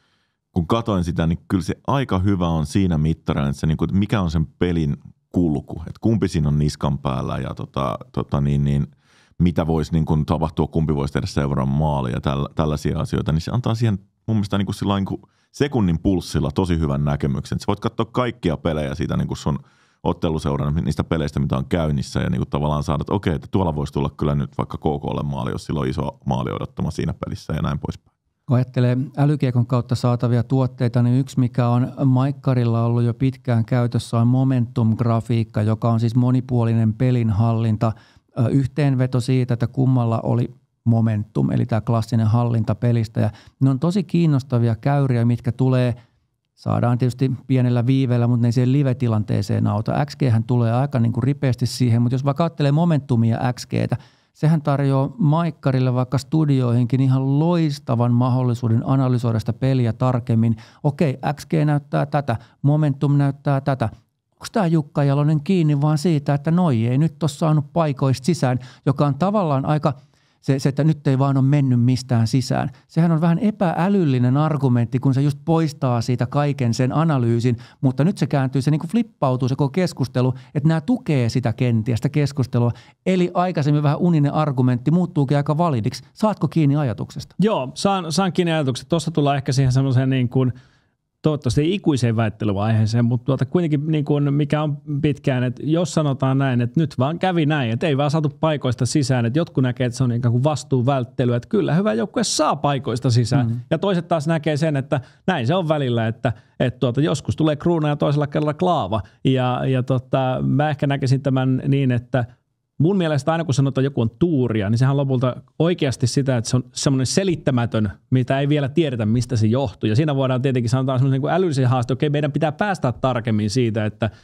Speaker 2: kun katoin sitä, niin kyllä se aika hyvä on siinä mittarina, että, se, niin kuin, että mikä on sen pelin kulku, että kumpi siinä on niskan päällä ja tota, tota niin, niin, mitä voisi niin kuin tapahtua, kumpi voisi tehdä seuraavan maali ja tällä, tällaisia asioita, niin se antaa siihen mun mielestä niin kuin sillä niin kuin sekunnin pulssilla tosi hyvän näkemyksen. Sä voit katsoa kaikkia pelejä siitä niin kuin sun otteluseuran niistä peleistä, mitä on käynnissä ja niin kuin tavallaan saada, että okei, että tuolla voisi tulla kyllä nyt vaikka K K:lle maali, jos sillä on iso maali odottama siinä pelissä ja näin poispäin.
Speaker 1: Kun ajattelee älykiekon kautta saatavia tuotteita, niin yksi, mikä on Maikkarilla ollut jo pitkään käytössä, on Momentum-grafiikka, joka on siis monipuolinen pelinhallinta. Yhteenveto siitä, että kummalla oli momentum, eli tämä klassinen hallinta pelistä. Ja ne on tosi kiinnostavia käyriä, mitkä tulee, saadaan tietysti pienellä viiveellä, mutta ne ei siihen live-tilanteeseen auta. X G:hän tulee aika niin kuin ripeästi siihen, mutta jos vaikka ajattelee momentumia X G:tä, sehän tarjoaa Maikkarille vaikka studioihinkin ihan loistavan mahdollisuuden analysoida sitä peliä tarkemmin. Okei, X G näyttää tätä, momentum näyttää tätä. Onko tämä Jukka Jalonen kiinni vaan siitä, että noi ei nyt ole saanut paikoista sisään, joka on tavallaan aika se, se, että nyt ei vaan ole mennyt mistään sisään. Sehän on vähän epäälyllinen argumentti, kun se just poistaa siitä kaiken sen analyysin, mutta nyt se kääntyy, se niin kuin flippautuu se koko keskustelu, että nämä tukee sitä kenties, sitä keskustelua. Eli aikaisemmin vähän uninen argumentti muuttuukin aika validiksi. Saatko kiinni ajatuksesta?
Speaker 3: Joo, saan, saan kiinni ajatuksesta. Tuossa tullaan ehkä siihen semmoiseen niin kuin toivottavasti ei ikuiseen väittelyaiheeseen, mutta tuota kuitenkin niin kuin mikä on pitkään, että jos sanotaan näin, että nyt vaan kävi näin, että ei vaan saatu paikoista sisään, että jotkut näkee, että se on ikään kuin vastuunvälttelyä, että kyllä hyvä joukkue saa paikoista sisään, mm-hmm. ja toiset taas näkee sen, että näin se on välillä, että, että tuota, joskus tulee kruuna ja toisella kerralla klaava, ja, ja tota, mä ehkä näkisin tämän niin, että mun mielestä aina kun sanotaan, että joku on tuuria, niin sehän on lopulta oikeasti sitä, että se on semmoinen selittämätön, mitä ei vielä tiedetä, mistä se johtuu. Ja siinä voidaan tietenkin sanoa semmoisen niin älyllisen haasteen, okei, meidän pitää päästä tarkemmin siitä, että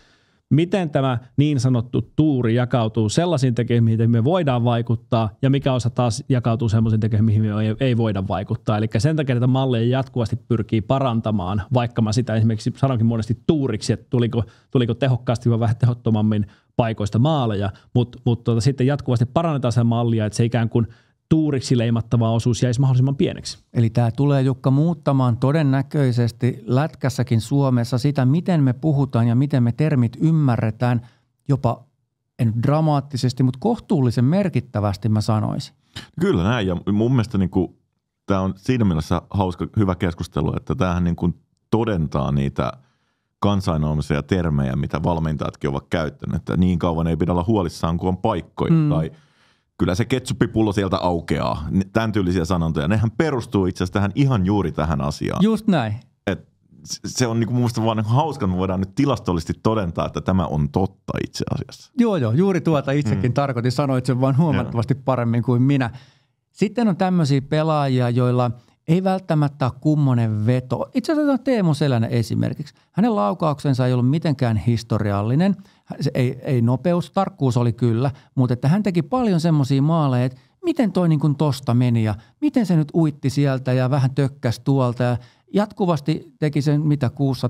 Speaker 3: miten tämä niin sanottu tuuri jakautuu sellaisiin tekemiin, mihin me voidaan vaikuttaa, ja mikä osa taas jakautuu sellaisiin tekemiin, mihin me ei, ei voida vaikuttaa. Eli sen takia näitä malleja jatkuvasti pyrkii parantamaan, vaikka mä sitä esimerkiksi sanonkin monesti tuuriksi, että tuliko, tuliko tehokkaasti vai vähän tehottomammin paikoista maaleja, mutta mut tuota, sitten jatkuvasti parannetaan sen mallia, että se ikään kuin tuuriksi leimattava osuus jäisi mahdollisimman pieneksi.
Speaker 1: Eli tämä tulee, Jukka, muuttamaan todennäköisesti lätkässäkin Suomessa sitä, miten me puhutaan ja miten me termit ymmärretään, jopa en dramaattisesti, mutta kohtuullisen merkittävästi mä sanoisin.
Speaker 2: Kyllä näin, ja mun mielestä niin kuin, tämä on siinä mielessä hauska, hyvä keskustelu, että tämähän niin kuin todentaa niitä kansainomaisia termejä, mitä valmentajatkin ovat käyttäneet, että niin kauan ei pidä olla huolissaan, kun on paikkoja mm. tai kyllä se ketsuppipullo sieltä aukeaa. Tämän tyylisiä sanontoja. Nehän perustuu itse asiassa tähän ihan juuri tähän asiaan.
Speaker 1: Just näin.
Speaker 2: Et se on niinku mun mielestä vaan hauska, että me voidaan nyt tilastollisesti todentaa, että tämä on totta itse asiassa.
Speaker 1: Joo, joo. Juuri tuota itsekin mm. tarkoitin. Sanoit sen vaan huomattavasti joo. paremmin kuin minä. Sitten on tämmöisiä pelaajia, joilla ei välttämättä ole kummonen veto. Itse asiassa Teemu Selänne esimerkiksi. Hänen laukauksensa ei ollut mitenkään historiallinen. Se ei, ei nopeus, tarkkuus oli kyllä, mutta että hän teki paljon semmoisia maaleja, että miten toi niin kuin tosta meni ja miten se nyt uitti sieltä ja vähän tökkäs tuolta ja jatkuvasti teki sen mitä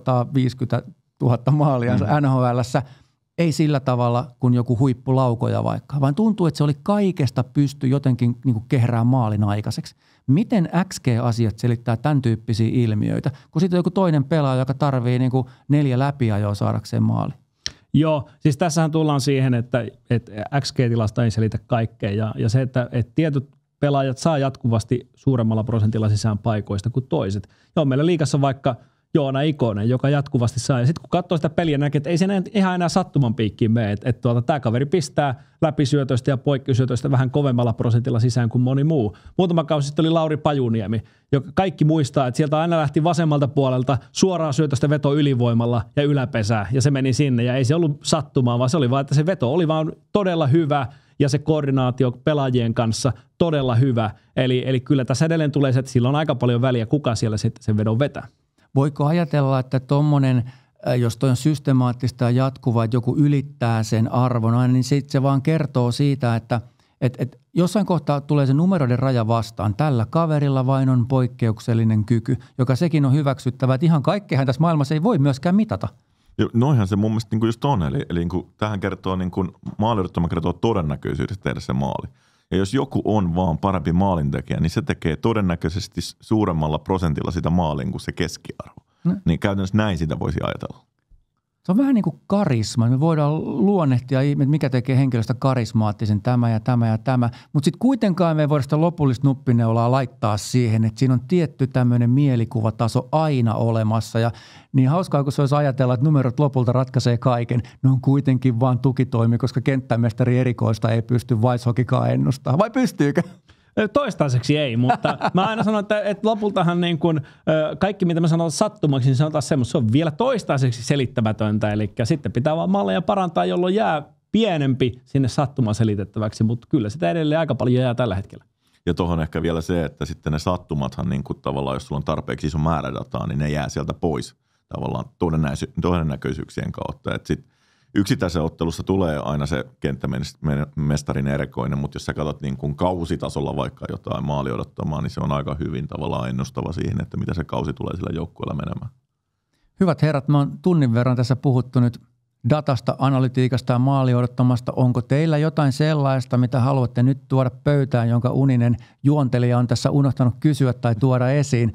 Speaker 1: kuusisataaviisikymmentätuhatta maalia mm. N H L:ssä. Ei sillä tavalla kuin joku huippulaukoja vaikka, vaan tuntuu, että se oli kaikesta pysty jotenkin niin kuin kehrää maalin aikaiseksi. Miten X G-asiat selittää tämän tyyppisiä ilmiöitä, kun sitten on joku toinen pelaaja, joka tarvii niin kuin neljä läpiajoa saadakseen maali?
Speaker 3: Joo, siis tässähän tullaan siihen, että, että X G-tilasta ei selitä kaikkea ja, ja se, että, että tietyt pelaajat saa jatkuvasti suuremmalla prosentilla sisään paikoista kuin toiset. Joo, meillä liigassa on vaikka Joona Ikonen, joka jatkuvasti saa. Ja sitten kun katsoo sitä peliä, näkee, että ei se ihan enää sattuman piikkiin mene. Että, että tuota, tämä kaveri pistää läpisyötöistä ja poikkisyötöistä vähän kovemmalla prosentilla sisään kuin moni muu. Muutama kausi sitten oli Lauri Pajuniemi, joka kaikki muistaa, että sieltä aina lähti vasemmalta puolelta suoraan syötöstä veto ylivoimalla ja yläpesää. Ja se meni sinne ja ei se ollut sattumaa, vaan se oli vaan, että se veto oli vaan todella hyvä ja se koordinaatio pelaajien kanssa todella hyvä. Eli, eli kyllä tässä edelleen tulee se, että sillä on aika paljon väliä, kuka siellä sitten sen vedon vetää.
Speaker 1: Voiko ajatella, että tuommoinen, jos toi on systemaattista ja jatkuvaa, että joku ylittää sen arvon aina, niin sit se vaan kertoo siitä, että et, et jossain kohtaa tulee se numeroiden raja vastaan. Tällä kaverilla vain on poikkeuksellinen kyky, joka sekin on hyväksyttävä, että ihan kaikkeahan tässä maailmassa ei voi myöskään mitata.
Speaker 2: Noihan se mun mielestä niin just on, eli, eli niin tähän kertoo, niin maaliudottama kertoo todennäköisyydestä tehdä se maali. Ja jos joku on vaan parempi maalintekijä, niin se tekee todennäköisesti suuremmalla prosentilla sitä maalin kuin se keskiarvo. No. Niin käytännössä näin sitä voisi ajatella.
Speaker 1: Se on vähän niin kuin karisma. Me voidaan luonnehtia, että mikä tekee henkilöstä karismaattisen, tämä ja tämä ja tämä. Mutta sitten kuitenkaan me ei voida sitä lopullista nuppineulaa laittaa siihen, että siinä on tietty tämmöinen mielikuvataso aina olemassa. Ja niin hauskaa, kun se olisi ajatella, että numerot lopulta ratkaisee kaiken. Ne on kuitenkin vaan tukitoimi, koska kenttämestari erikoista ei pysty Weisshockikaan ennustaa. Vai pystyykö?
Speaker 3: Toistaiseksi ei, mutta mä aina sanon, että, että lopultahan niin kuin, kaikki, mitä mä sanon sattumaksi, niin sanotaan semmoista, se on vielä toistaiseksi selittämätöntä. Eli sitten pitää vaan malleja parantaa, jolloin jää pienempi sinne sattuman selitettäväksi, mutta kyllä sitä edelleen aika paljon jää tällä hetkellä.
Speaker 2: Ja tuohon ehkä vielä se, että sitten ne sattumathan niin kuin tavallaan, jos sulla on tarpeeksi iso määrä dataa, niin ne jää sieltä pois tavallaan todennäköisyyksien kautta. Että sitten yksittäisessä ottelussa tulee aina se kenttämestarin erikoinen, mutta jos sä katsot niin kuin kausitasolla vaikka jotain maali odottamaan, niin se on aika hyvin tavallaan ennustava siihen, että mitä se kausi tulee sillä joukkueella menemään.
Speaker 1: Hyvät herrat, mä oon tunnin verran tässä puhuttu nyt datasta, analytiikasta ja maali odottamasta. Onko teillä jotain sellaista, mitä haluatte nyt tuoda pöytään, jonka uninen juontelija on tässä unohtanut kysyä tai tuoda esiin?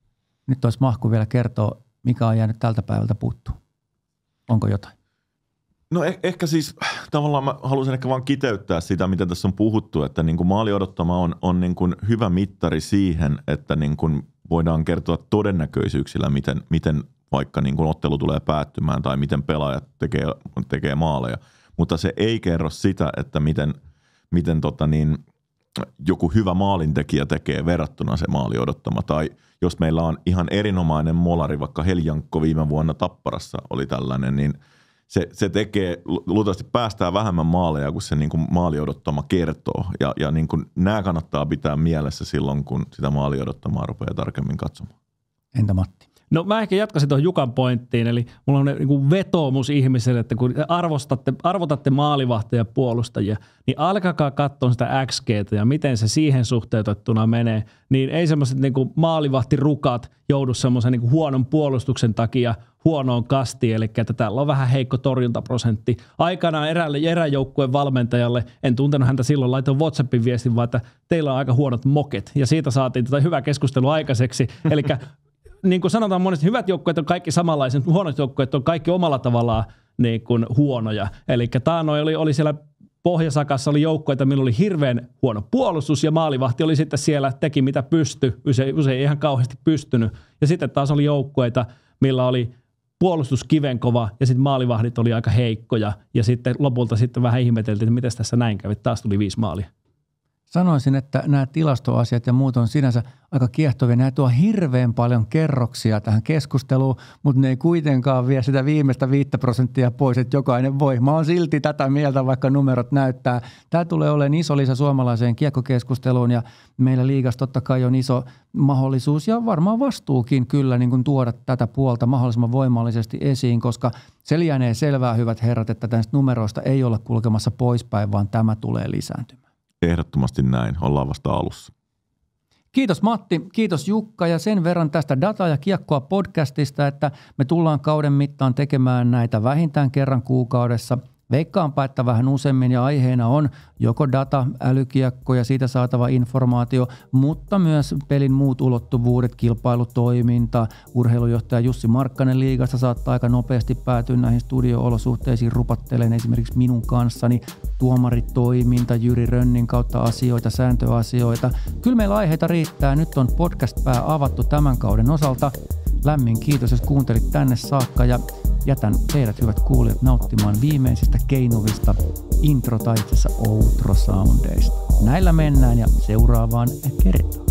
Speaker 1: Nyt olisi mahku vielä kertoa, mikä on jäänyt tältä päivältä puuttuu. Onko jotain?
Speaker 2: No eh- ehkä siis tavallaan mä haluaisin ehkä vaan kiteyttää sitä, mitä tässä on puhuttu, että niin kuin maali odottama on, on niin kuin hyvä mittari siihen, että niin kuin voidaan kertoa todennäköisyyksillä, miten, miten vaikka niin kuin ottelu tulee päättymään tai miten pelaajat tekee, tekee maaleja. Mutta se ei kerro sitä, että miten, miten tota niin, joku hyvä maalintekijä tekee verrattuna se maali odottama. Tai jos meillä on ihan erinomainen molari, vaikka Heljankko viime vuonna Tapparassa oli tällainen, niin Se, se tekee, luultavasti päästään vähemmän maaleja kuin se niin kuin maali odottama kertoo. Ja, ja niin kuin nämä kannattaa pitää mielessä silloin, kun sitä maali odottamaa rupeaa tarkemmin katsomaan.
Speaker 1: Entä Matti?
Speaker 3: No mä ehkä jatkaisin tuohon Jukan pointtiin, eli mulla on niin kuin vetoomus ihmiselle, että kun arvostatte, arvotatte maalivahtia ja puolustajia, niin alkakaa katsoa sitä X G:tä ja miten se siihen suhteutettuna menee, niin ei semmoiset niin kuin maalivahtirukat joudu semmoisen niin kuin huonon puolustuksen takia huonoon kastiin, eli että täällä on vähän heikko torjuntaprosentti. Aikanaan eräälle eräjoukkueen valmentajalle, en tuntenut häntä silloin, laitoin WhatsAppin viestin, vaan että teillä on aika huonot moket, ja siitä saatiin tätä hyvä keskustelu aikaiseksi, eli niin kuin sanotaan monesti, hyvät joukkueet on kaikki samanlaisia, huonot joukkueet on kaikki omalla tavallaan niin kuin huonoja. Eli taannoin oli, oli siellä pohjasakassa oli joukkueita, millä oli hirveän huono puolustus ja maalivahti oli sitten siellä, teki mitä pystyi, usein, usein ei ihan kauheasti pystynyt. Ja sitten taas oli joukkueita, millä oli puolustus kivenkova ja sitten maalivahdit oli aika heikkoja. Ja sitten lopulta sitten vähän ihmeteltiin, että miten tässä näin kävi, taas tuli viisi maalia.
Speaker 1: Sanoisin, että nämä tilastoasiat ja muut on sinänsä aika kiehtovia. Nämä tuo hirveän paljon kerroksia tähän keskusteluun, mutta ne ei kuitenkaan vie sitä viimeistä viittä prosenttia pois, että jokainen voi. Mä oon silti tätä mieltä, vaikka numerot näyttää. Tämä tulee olemaan iso lisä suomalaiseen kiekkokeskusteluun ja meillä liigassa totta kai on iso mahdollisuus ja varmaan vastuukin kyllä niin kuin tuoda tätä puolta mahdollisimman voimallisesti esiin, koska se lienee selvää, hyvät herrat, että näistä numeroista ei olla kulkemassa poispäin, vaan tämä tulee lisääntymään.
Speaker 2: Ehdottomasti näin. Ollaan vasta alussa.
Speaker 1: Kiitos Matti, kiitos Jukka ja sen verran tästä Data ja Kiekkoa podcastista, että me tullaan kauden mittaan tekemään näitä vähintään kerran kuukaudessa. Veikkaanpa, että vähän useammin ja aiheena on joko data, älykiekko ja siitä saatava informaatio, mutta myös pelin muut ulottuvuudet, kilpailutoiminta, urheilujohtaja Jussi Markkanen liigasta saattaa aika nopeasti päätyä näihin studio-olosuhteisiin rupattelen esimerkiksi minun kanssani, tuomaritoiminta, Jyri Rönnin kautta asioita, sääntöasioita. Kyllä meillä aiheita riittää, nyt on podcast-pää avattu tämän kauden osalta. Lämmin kiitos, jos kuuntelit tänne saakka ja jätän teidät hyvät kuulijat nauttimaan viimeisistä keinuvista intro- tai itse asiassa outro-soundeista. Näillä mennään ja seuraavaan kertaan.